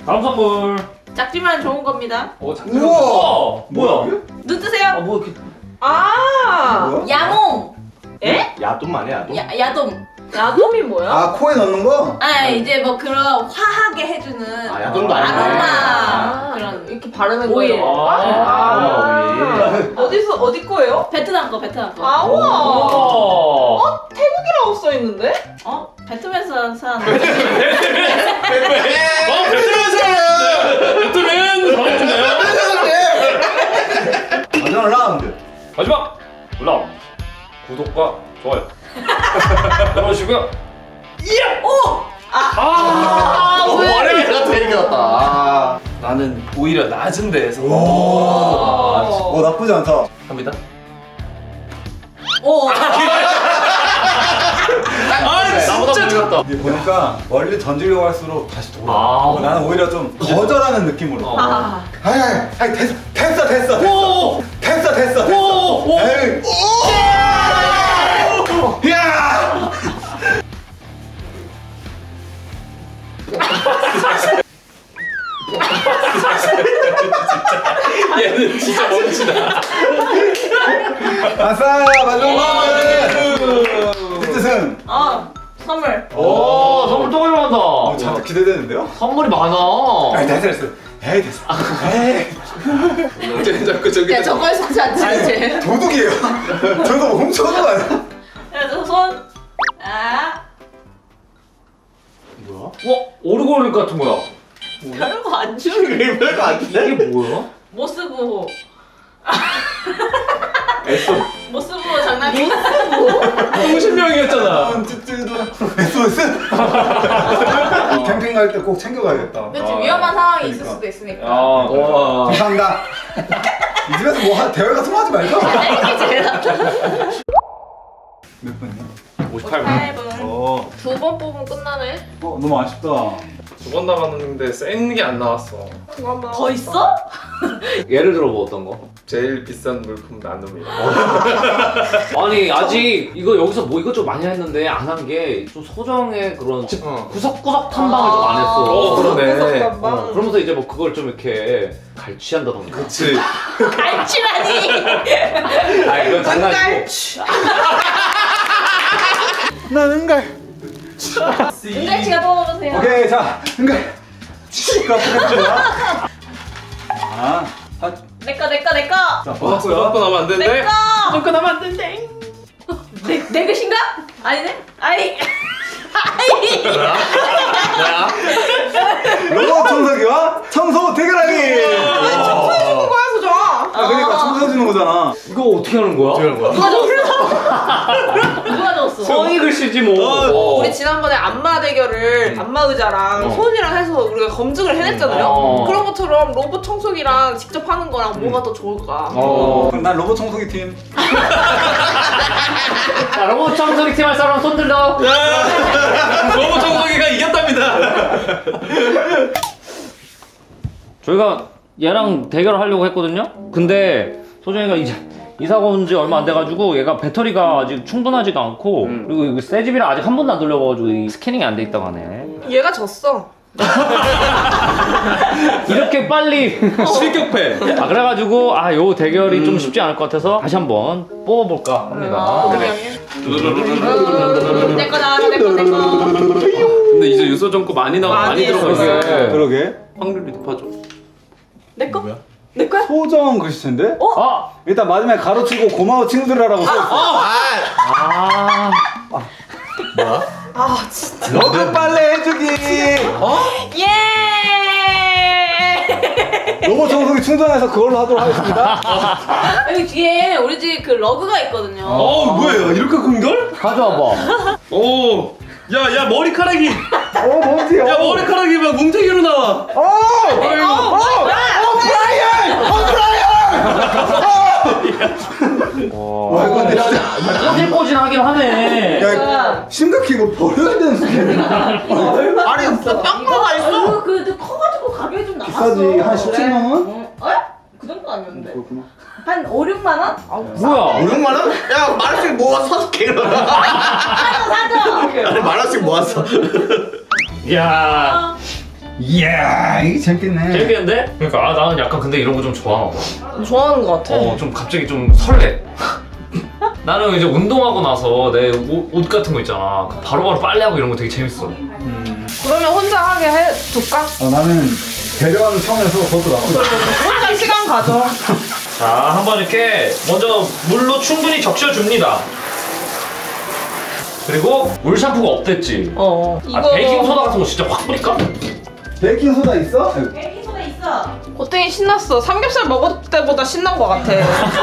다음 선물. 작지만 좋은 겁니다. 우와. 뭐야? 눈 뜨세요. 뭐 이렇게. 아 뭐야? 야몽. 야돈만 해 야돈. 야돔. 야돔이 뭐야? 아 코에 넣는 거? 아 이제 뭐 그런 화하게 해주는 아 야돈도 아니네. 아로마 그런 이렇게 바르는 오일. 거예요. 어디서 어디 거예요? 베트남 거 베트남 거. 아 우와. 어. 태국이라고 써 있는데? 베트남에서 산. 마지막 라운드. 마지막 올라. 구독과 좋아요. 눌러주시고요. 머리가 되게 같다. 나는 오히려 낮은 데에서 오 나쁘지 않다. 합니다. 오. 나보다 머리 같다. 이게 보니까 멀리 던지려고 할수록 다시 돌아. 아. 나는 오히려 좀 거절하는 느낌으로. 아이 됐어. 에이. 야! 얘는 진짜 멋지다. 아싸 마지막 라운드. 히트승. 선물. 오 선물 또 가져간다. 자꾸 기대되는데요? 선물이 많아. 에이 됐어. 에이 됐어. 에이 자꾸 저기. 야 저거에 속지 않지 이제. 도둑이에요. 저도 훔쳐오는 거 아니야? 그래서 손. 와 오르골 같은 거야. 별거 안 줘. 별거 아닌데? 이게 뭐야? 못 쓰고. 애써. 못 쓰고 장난이. 50명이었잖아. SOS. 캠핑 갈 때 꼭 챙겨가야겠다. 그렇지 위험한 상황이 있을 수도 있으니까. 와. 감사합니다. 이 집에서 뭐 대화 같은 거 하지 말자. 이게 제일 낫다. 몇 분이야? 58분. 8분. 두 번 뽑으면 끝나네. 너무 아쉽다. 2번 나갔는데 센 게 안 나왔어. 더 있어? 예를 들어 뭐 어떤 거? 제일 비싼 물품 나눔이야. 아니 아직 이거 여기서 뭐 이것저것 많이 했는데 안 한 게 좀 소정의 그런 집 구석구석 탐방을 좀 안 했어. 그러네. 그러면서 이제 뭐 그걸 좀 이렇게 갈취한다던가. 그치. 갈치라니. 아 이건 장난이고. 나는 갈. 은갈치가 뽑아보세요. 오케이 자 은갈. 치가 보겠습니다. 아. 내꺼. 자 또 뽑았고요. 나면 안 된대? 내꺼. 내꺼 나면 안 된대. 내 것인가? 아니네. 아이. 뭐야? 로봇 청소기와 청소 대결하기. 청소해주는 거야 소정. 아 그러니까 청소해주는 거잖아. 이거 어떻게 하는 거야? 누가 넣었어? 성의 글씨지 뭐. 우리 지난번에 안마 대결을 안마 의자랑 손이랑 해서 우리가 검증을 해냈잖아요. 어. 그런 것처럼 로봇 청소기랑 직접 하는 거랑 뭐가 더 좋을까? 그럼 난 로봇 청소기 팀. 자 로봇 청소기 팀 할 사람 손 들러. 로봇 청소기가 이겼답니다. 저희가 얘랑 대결을 하려고 했거든요. 근데 소정이가 이제 이사가 온 지 얼마 안 돼가지고 얘가 배터리가 아직 충분하지가 않고 그리고 이거 새 집이라 아직 한 번도 안 돌려봐가지고 이 스캐닝이 안 돼 있다고 하네. 얘가 졌어. 이렇게 빨리 실격패. 아 그래가지고 요 대결이 좀 쉽지 않을 것 같아서 다시 한번 뽑아볼까 합니다. 내꺼다. 내꺼. 근데 이제 유소정 거 많이 많이 들어가 있어. 그러게. 확률이 높아져. 내꺼? 내 거야? 소정 글씨인데? 아! 일단 마지막에 가로치고 고마워 친구들이라고 써있어. 아 진짜. 로봇 빨래 해주기. 예. 로봇 청소기 충전해서 그걸로 하도록 하겠습니다. 여기 뒤에 우리 집 그 러그가 있거든요. 뭐야? 이렇게 큰 걸? 가져와봐. 오. 야 머리카락이. 뭔지요? 야 머리카락이 막 뭉태기로 나와. 와 이거 근데 진짜 꼬질꼬질하긴 하네. 야, 심각히 이거 버려야 되는 소리야. 아니 뼈가 있어. 그래도 커가지고 가격이 좀 나왔어. 비싸지. 한 17만 원? 그 정도 아니었는데. 그렇구나. 한 5, 6만 원? 뭐야? 500만 원? 야 만원씩 모아서 사줄게 그러면. 사줘. 아니 만원씩 모았어. 야. 이야 이게 재밌겠네. 재밌겠는데? 그러니까 아 나는 약간 근데 이런 거 좀 좋아하나 봐. 좋아하는 것 같아. 좀 갑자기 좀 설레. 나는 이제 운동하고 나서 내 옷 같은 거 있잖아. 바로바로 빨래하고 이런 거 되게 재밌어. 그러면 혼자 하게 해둘까? 나는 배려하는 차원에서 거기서 나오고. 혼자 시간 가져. 자, 한번 이렇게 먼저 물로 충분히 적셔줍니다. 그리고 물 샴푸가 없댔지. 아, 베이킹 소다 같은 거 진짜 확 뿌릴까? 베이킹 소다 있어? 베이킹소다 있어. 고탱이 신났어. 삼겹살 먹을 때보다 신난 것 같아.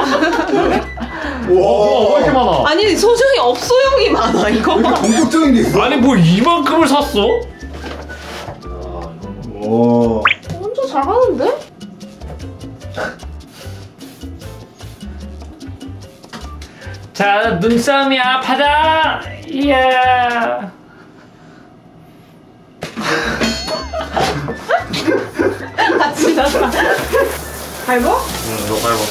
와, 왜 이렇게 많아? 아니 소중히 업소용이 많아 이거. 이렇게 본격적인 게 있어? 아니 뭐 이만큼을 샀어? 오. 혼자 잘하는데? 자, 눈싸움이 아파다. 이야. 같이 나가. 밟어? 응, 너 밟아.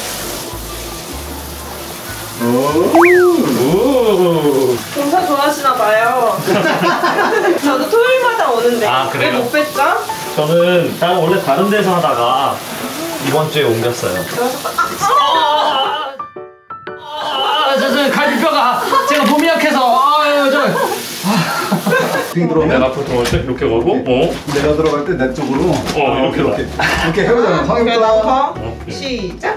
공사 좋아하시나 봐요. 저도 토요일마다 오는데. 아, 그래요? 왜 못 뺐죠? 저는 원래 다른 데서 하다가 이번 주에 옮겼어요. 저 갈비뼈가 제가 몸이 약해서 내가 보통 올 때 이렇게 가고 내가 들어갈 때 내 쪽으로. 이렇게 해보자. 성형부터. 나부터 오케이. 시작.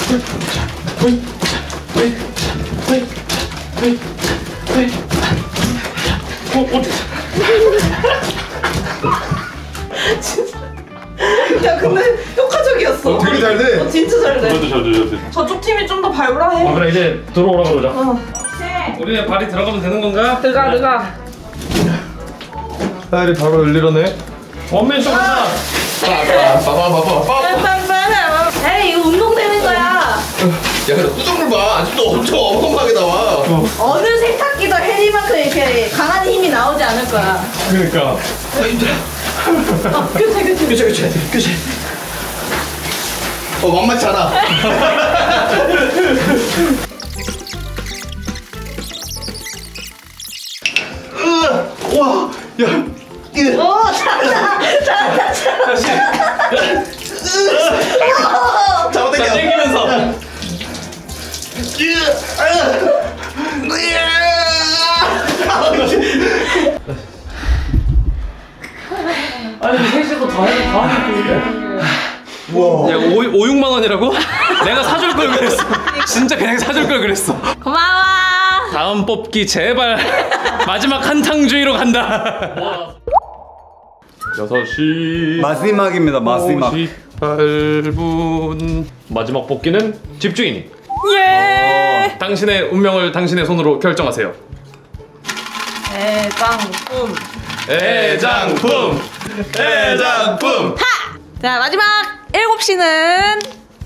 야 근데 효과적이었어. 되게 잘 돼. 진짜 잘 돼. 저도 저쪽 팀이 좀 더 밟으라 해. 그래 이제 들어오라 그러자. 우리의 발이 들어가면 되는 건가? 느가. 발이 바로 열리려네. 원맨 쇼 가자. 에이 이거 운동되는 거야. 야 근데 꾸정물 봐. 아직도 엄청 어마어마하게 나와. 어느 세탁기도 해리만큼 이렇게 강한 힘이 나오지 않을 거야. 그러니까. 그치. 만만치 않아. 와, 야. 오 잘한다. 잡아 당겨. 땡기면서. 아니 셋이서 다 하는 우와. 야 5, 6만 원이라고? 내가 사줄 걸 그랬어. 진짜 그냥 사줄 걸 그랬어. 고마워. 다음 뽑기 제발 마지막 한탕주의로 간다. 6시 마지막입니다. 마지막. 58분. 마지막 뽑기는 집주인이. 예. 당신의 운명을 당신의 손으로 결정하세요. 애장품. 애장품. 애장품. 자 마지막 7시는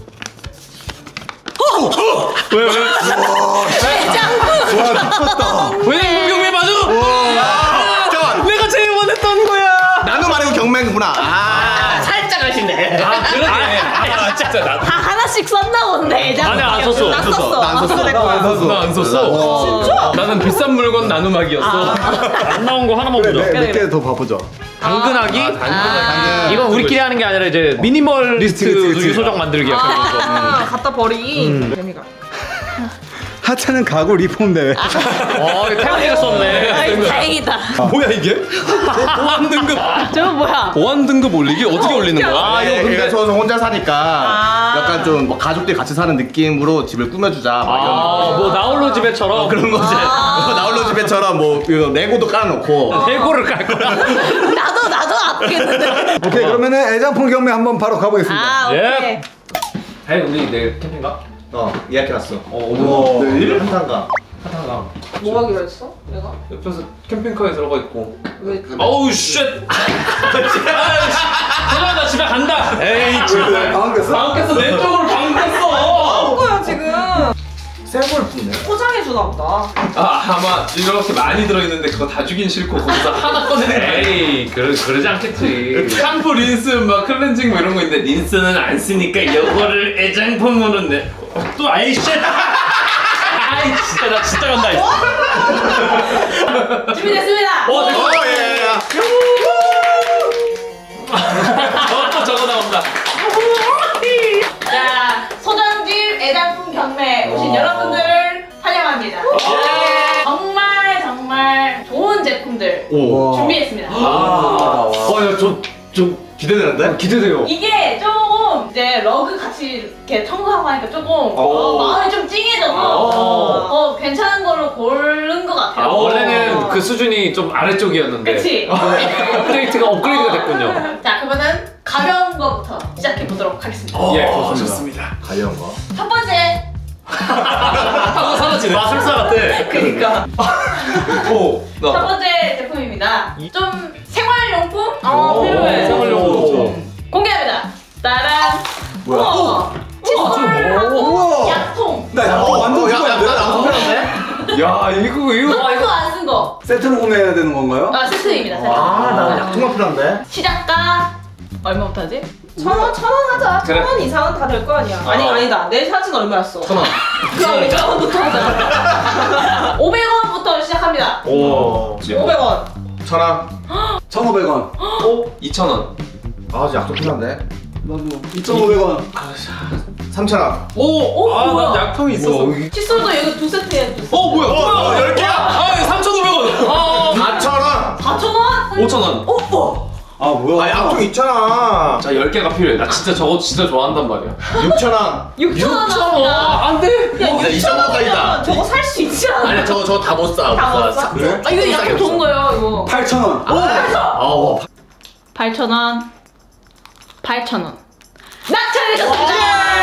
왜? 대장군. 와 미쳤다. 왜 경매 맞아? 잠깐. 내가 제일 원했던 거야. 나는 말고 경매구나. 살짝 아쉽네. 아 그러네. 진짜 나. 다 하나씩 썼나 본데 대장군. 아니, 안 썼어. 나 썼어. 나안 썼어. 나 안 썼어. 진짜? 나는 비싼 물건 나눔하기였어. 안 나온 거 하나만 보자. 몇 개 더 봐보자. 당근하기? 이건 우리끼리 하는 게 아니라 이제 미니멀리스트 그치. 유소정 만들기 약간 그런 거. 갖다 버리기. 재미가. 하찮은 가구 리폼 대회. 태연이가 썼네. 아이 다행이다. 뭐야 이게? 보안 등급. 저거 뭐야? 보안 등급 올리기 어떻게 올리는 거야? 아, 이거 근데 저 혼자 사니까 약간 좀뭐 가족들이 같이 사는 느낌으로 집을 꾸며주자. 막 이런 느낌. 뭐 나홀로 집에처럼 그런 거지. 나홀로 집에처럼 뭐 이거 레고도 깔아놓고. 대고를 깔 거야. 나도 아프겠는데. 오케이 그러면은 애장품 경매 한번 바로 가보겠습니다. 아 오케이. hey, 우리 내일 캠핑 가? 예약해놨어. 오, 내일 한탄가. 하다가 뭐 하기로 했어? 내가? 옆에서 캠핑카에 들어가 있고. 왜? 어우 쉣. 하나 나 집에 간다. 에이 방황됐어? 방귀했어 내 쪽으로 방귀했어. 거야 지금. 새걸 붙네. 포장해 주나 보다. 아 아마 이렇게 많이 들어있는데 그거 다 주긴 싫고 거기서 하나 꺼내는 거야. 에이 그러지 않겠지. 샴푸, 린스, 막 클렌징 뭐 이런 거 있는데 린스는 안 쓰니까 이거를 애장품으로 내. 또 아이 쉣. 아이 진짜 나 진짜 간다. 준비됐습니다. 예. 제품 경매에 오신 여러분들을 환영합니다. 정말 좋은 제품들 준비했습니다. 좀 기대되는데? 기대돼요. 이게 조금 이제 러그 같이 이렇게 청소하고 하니까 조금 마음이 좀 찡해져서 괜찮은 걸로 고른 것 같아요. 원래는 그 수준이 좀 아래쪽이었는데. 그치? 업그레이드가 됐군요. 자, 그러면은 가벼운 거부터 시작해 보도록 하겠습니다. 예, 좋습니다. 가벼운 거. 첫 번째. 하고 사라지네. 마술사 같아. 그니까. 오. 첫 번째 제품입니다. 좀 생활용품? 필요해. 생활용품. 공개합니다. 따란. 뭐야? 우와. 칫솔하고 약통. 나 약간 완전 좋아하는데? 야, 이거. 한도 안 쓴 거. 세트로 구매해야 되는 건가요? 세트입니다. 세트. 나 약통만 필요한데? 시작가 얼마부터 하지? 1,000원 하자. 그래. 1,000원 이상은 다 될 거 아니야. 아니다. 내 사진 얼마였어? 1,000원. 그럼 500원부터 하자. 500원부터 시작합니다. 오. 500원. 1,000원. 1,500원. 2,000원. 아, 약도 필요한데. 나도 2,500원. 3,000원. 오! 뭐야? 난 약통이 있었어. 칫솔도 이거 두 세트 해야 돼. 뭐야? 10개야? 3,500원. 4,000원. 4,000원? 5,000원. 아 뭐야? 약통 있잖아. 자, 10개가 필요해. 나 진짜 저거 진짜 좋아한단 말이야. 6,000원. 6,000원 나왔습니다. 안 돼! 야, 2,000원까지다. 저거 살 수 있지 않아? 아니, 저거 다 못 사. 다 못 사? 그래? 이거 약간 좋은 거예요, 이거. 8,000원. 8,000원. 8,000원. 낙찰되셨습니다!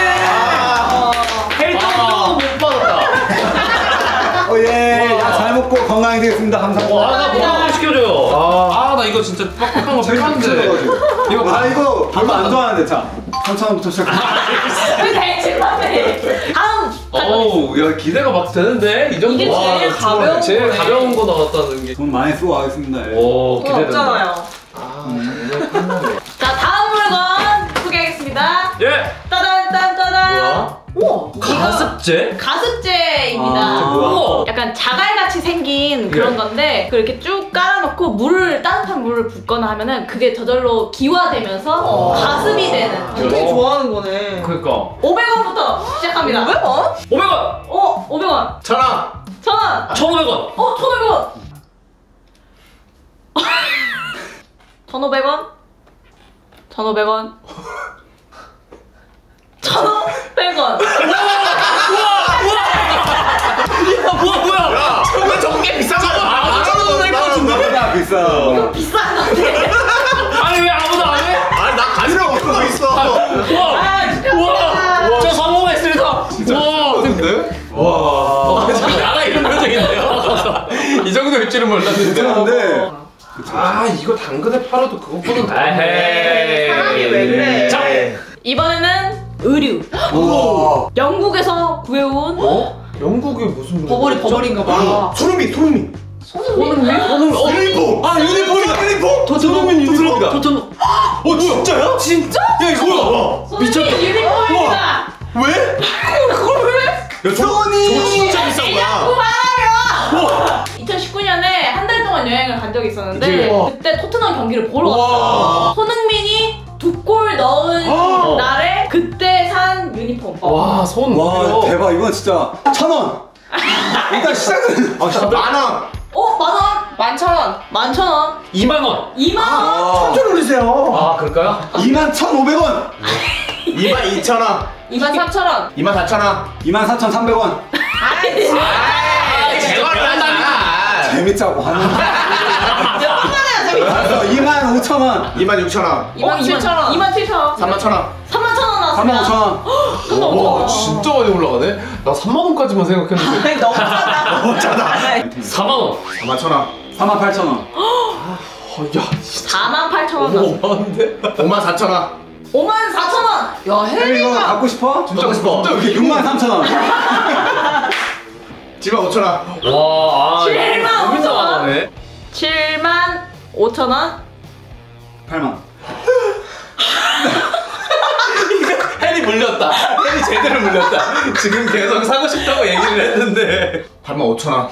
못 받았다. 예. 약 잘 먹고 건강히 되겠습니다. 감사합니다. 나 뭐라도 시켜줘요. 나 이거 진짜 빡빡한 거 생각하는데. 이거 별로 안 좋아하는데 자 3,000원부터 시작해. 왜 대충하네. 다음! 어우, 야, 기대가 막 되는데? 이 정도? 이게 제일 가벼운 제일 거네. 가벼운 거 나왔다는 게. 돈 많이 쓰고 가겠습니다. 예. 오, 돈 기대된다. 없잖아요. 자, 다음 물건 소개하겠습니다. 예! 따단. 우와! 가습제? 가습제입니다. 아, 약간 자갈같이 생긴 그런 건데 그렇게 쭉 깔아놓고 따뜻한 물을 붓거나 하면은 그게 저절로 기화되면서 가습이 되는. 되게 좋아하는 거네. 그니까. 500원부터 시작합니다. 500원? 500원! 500원. 1,000원. 1,000원. 1,500원! 1,500원. 1,500원. 1,500원. 1,500원. 뭐야! 왜 저런 게 비싼 거야? 나 비싸. 비싼 건데. 아니, 왜 아무도 안 해? 아니, 나 가지러 없는 거 있어. 우와! 저 성공가 있습니다! 와! 근데? 나가 이런 표정인데요? 이 정도일 줄은 몰랐는데. 괜찮은데. 이거 당근에 팔아도 그것보다 에이, 사람이 왜 그래? 자! 이번에는 의류. 우와. 영국에서 구해온 영국에 무슨 버버린가 봐. 소름이. 유니폼! 유니폼이다. 토트넘 유니폼이다. 진짜야? 진짜? 야, 이거 뭐야? 미쳤다. 유니폼입니다. 왜? 그걸 왜? 저거 진짜 비싼 거야. 2019년에 한 달 동안 여행을 간 적이 있었는데 예. 그때 토트넘 경기를 보러 갔어요. 손흥민이 2골 넣은 날에 그때 산 유니폼. 와, 손. 와 대박 이건 진짜 1,000원. 일단 시작은. 만원. 10,000원. 11,000원. 11,000원. 2만원. 20,000원. 좀 올리세요. 그럴까요? 21,500원. 22,000원. 23,000원. 24,000원. 24,300원. 재밌자고 하는. 알았어 25,000원. 26,000원. 27,000원. 27,000원. 31,000원. 35,000원 나왔습니다. 35,000원. 와, 진짜 많이 올라가네? 나 3만원까지만 생각했는데. 너무 싸다. 너무 짜다. 4만원. 41,000원. 48,000원. 야, 48,000원 나왔습니다. 많은데? 54,000원. 54,000원. 야, 이거 혜리가. 갖고 싶어? 갖고 싶어. 63,000원. 75,000원. 와, 75,000원. 75,000원. 8만. 혜리 물렸다. 혜리 제대로 물렸다. 지금 계속 사고 싶다고 얘기를 했는데. 85,000원.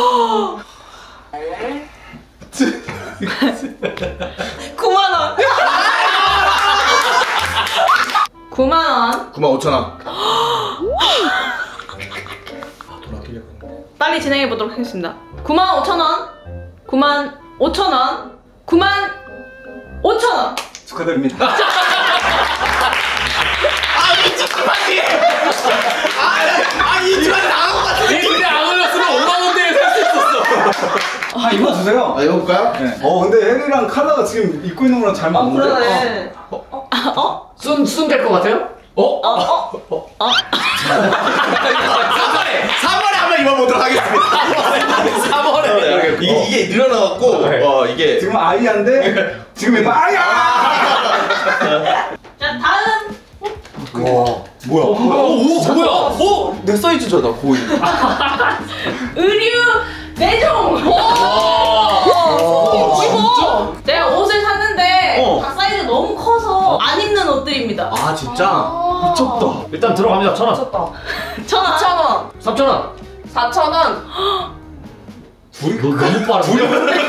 9만원. 9만원. 95,000원. 진행해 보도록 하겠습니다. 95,000원, 95,000원, 95,000원. 축하드립니다. 이 집안에 나간 것 같은데. 근데 안 올렸으면 5만 원대에 살 수 있었어. 아 이거 주세요. 아 이거 볼까요? 네. 근데 혜리랑 카라가 지금 입고 있는 거랑 잘 맞는데? 그러네. 순될것 같아요? 3월에 한번 입어보도록 하겠습니다. 3월에. 이게 늘어나갖고 이게 지금 아이한데 지금 이거 아이야! 자, 다음. 뭐야? 뭐야? 내 사이즈잖아 거의. 의류 매종. 진짜? 내가 옷을 샀는데 다 사이즈 너무 커서 안 입는 옷들입니다. 아 진짜? 미쳤다. 일단 들어갑니다. 1,000원. 1,000원. 2,000원, 3,000원. 4,000원. 너 너무 빠른데?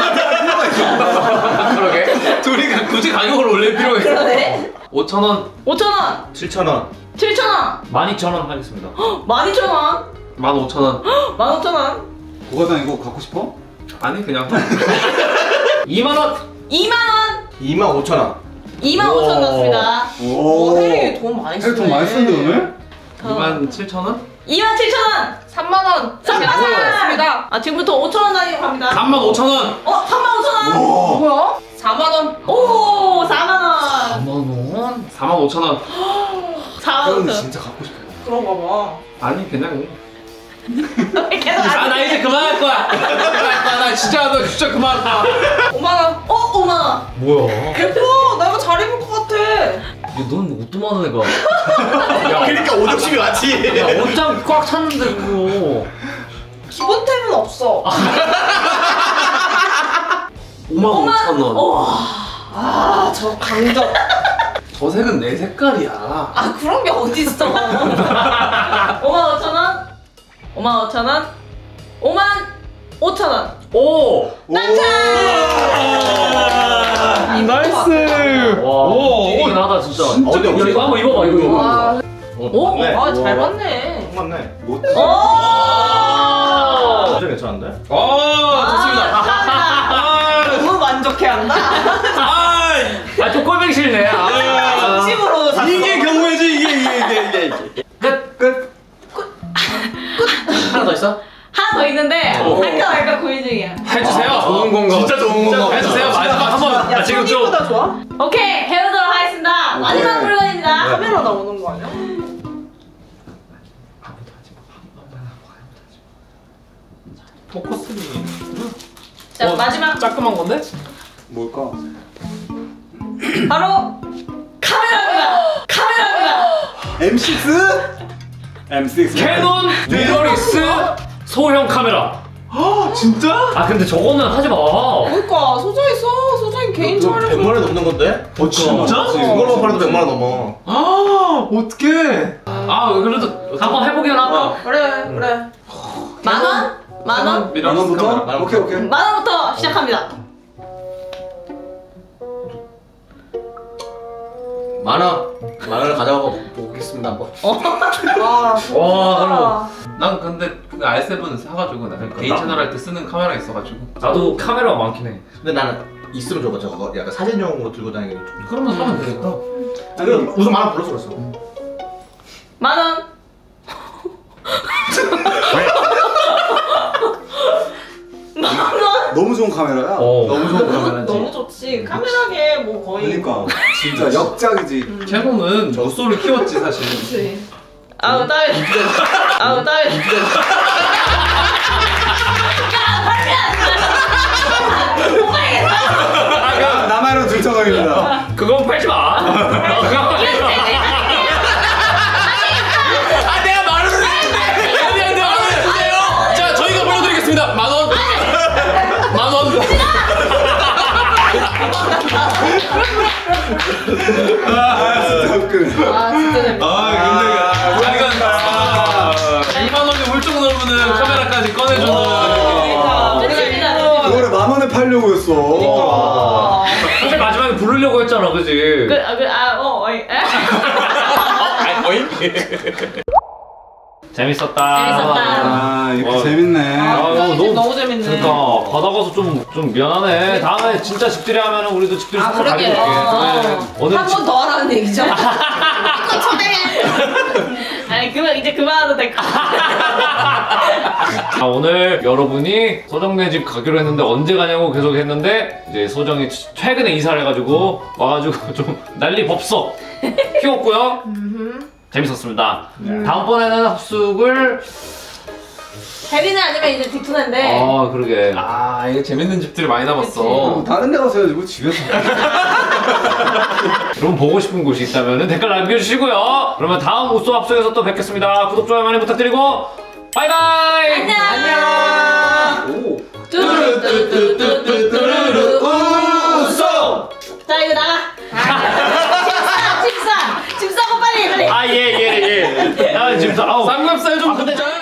그러게. 둘이 굳이 가격을 올릴 필요가 있어. 그러네. 5,000원, 5,000원, 7,000원. 7,000원, 12,000원 하겠습니다. 12,000원, 15,000원. 15,000원, 고가장 이거 갖고 싶어? 아니 그냥 2만원. 2만원, 25,000원. 25,000원 넣습니다. 오, 혜리 돈 많이 쓰네. 혜리 돈 많이 쓰는데 오늘? 27,000원? 27,000원, 3만원. 3만원. 아 지금부터 5,000원 단위로 갑니다. 35,000원. 35,000원. 뭐야? 4만원. 오, 4만원. 4만원? 45,000원. 4만원. 진짜 갖고 싶어. 그런가 봐. 아니 그냥. 계속 아 나 이제 그만할 거야. 나 진짜 그만할 거야. 5만원. 5만원. 뭐야? 예뻐. 나 이거 잘 입을 것 같아. 넌 옷도 많은 애가. 그러니까 오덕심이 왔지. 야, 옷장 꽉 찼는데 그거. 기본템은 없어. 55,000원. 아, 저 강적. 저 색은 내 색깔이야. 아, 그런 게 어딨어. 55,000원. 55,000원. 55,000원. 오! 나이스. 와, 이긴 하다 진짜. 근데 야, 이거 한번 입어봐 이거. 와, 오, 맞네. 아, 잘 봤네. 맞네. 오! 진짜 괜찮은데? 좋습니다. 너무 만족해한다. 아, 좀 꼴보기 싫네. 집으로 샀어. 이게 경우에지 이게. 끝. 하나 더 있어? 하나 더 있는데 할까 말까 고민 중이야. 해주세요. 좋은 건가? 진짜 좋은 건가? 해주세요. 마지막 한번. 야, 지금 좀. 소니보다 좋아? 오케이, 해보도록 하겠습니다. 마지막 물건입니다. 카메라 나오는 거 아니야? 포커스니. 자, 마지막 짜끔한 건데? 뭘까? 바로 카메라입니다. 카메라입니다. M6? M6 캐논 미러리스 소형 카메라. 진짜? 아 근데 저거는 하지 마. 그러니까 소장이 써. 소장이 개인 촬영. 100만 원 넘는 건데? 진짜? 이걸로 팔아도 100만 원 넘어. 아, 어떡해. 아, 그래도 한번 해보기로 할까? 그래, 그래. 만 원? 만 원? 미러리스 카메라. 만원부터? 오케이 오케이. 만 원부터 시작합니다. 만 원을 가져가고 보겠습니다 한번. 와, 와, 난 근데 그 R7 사가지고 나 개인 채널 할 때 쓰는 카메라 있어가지고. 나도 카메라가 많긴 해. 근데 나는 있으면 좋겠어. 저거 약간 사진용으로 들고 다니기도 좀. 그러면 사면 되겠다. 아니 우선 만 원 불러서 그랬어. 만 원. 만 원? 너무 좋은 카메라야. 너무 좋은 카메라지. 너무 좋지. 카메라계 뭐 거의. 그러니까 진짜 역작이지. 캐논은 무소를 키웠지 사실. 그치. 아우 땀이 나. 아우 땀이 나. 남아는 2,000원입니다. 그건 팔지 마. 아 내가 만 원을 했는데. 안돼 안돼. 자 저희가 보여드리겠습니다. 만 원. 만 원. 진짜 웃기네. 아, 진짜 재밌다. 아 근데 2만 원이 훌쩍 넘는 카메라까지 꺼내주는. 그거를 만 원에 팔려고 했어. 사실 마지막에 부르려고 했잖아, 그지? 재밌었다. 아 이거 재밌네. 너무 재밌네. 그러니까 받아가서 좀 미안하네. 다음에 진짜 집들이 하면은 우리도 집들이 선물 그러게. 가져올게. 오늘 한 번 더 하라는 얘기죠. 이거 초대해. 아니 그만 이제 그만해도 될 것 같아. 아, 오늘 여러분이 소정네 집 가기로 했는데 언제 가냐고 계속 했는데 이제 소정이 최근에 이사를 해가지고 와가지고 좀 난리 법석 피웠고요. 재밌었습니다. 다음번에는 합숙을 혜린은 아니면 이제 딕투인데. 아 그러게. 아 이게 재밌는 집들이 많이 남았어. 다른 데 가서 해야지 뭐 집에서. 여러분 보고 싶은 곳이 있다면 댓글 남겨주시고요. 그러면 다음 우소 합숙에서 또 뵙겠습니다. 구독 좋아요 많이 부탁드리고 바이바이. 안녕. 오. 뚜루뚜뚜뚜뚜뚜루루 우소. 자 이거 나가. 집 싸고 빨리. 아 예. 아 지금 아우 삼겹살 좀 근데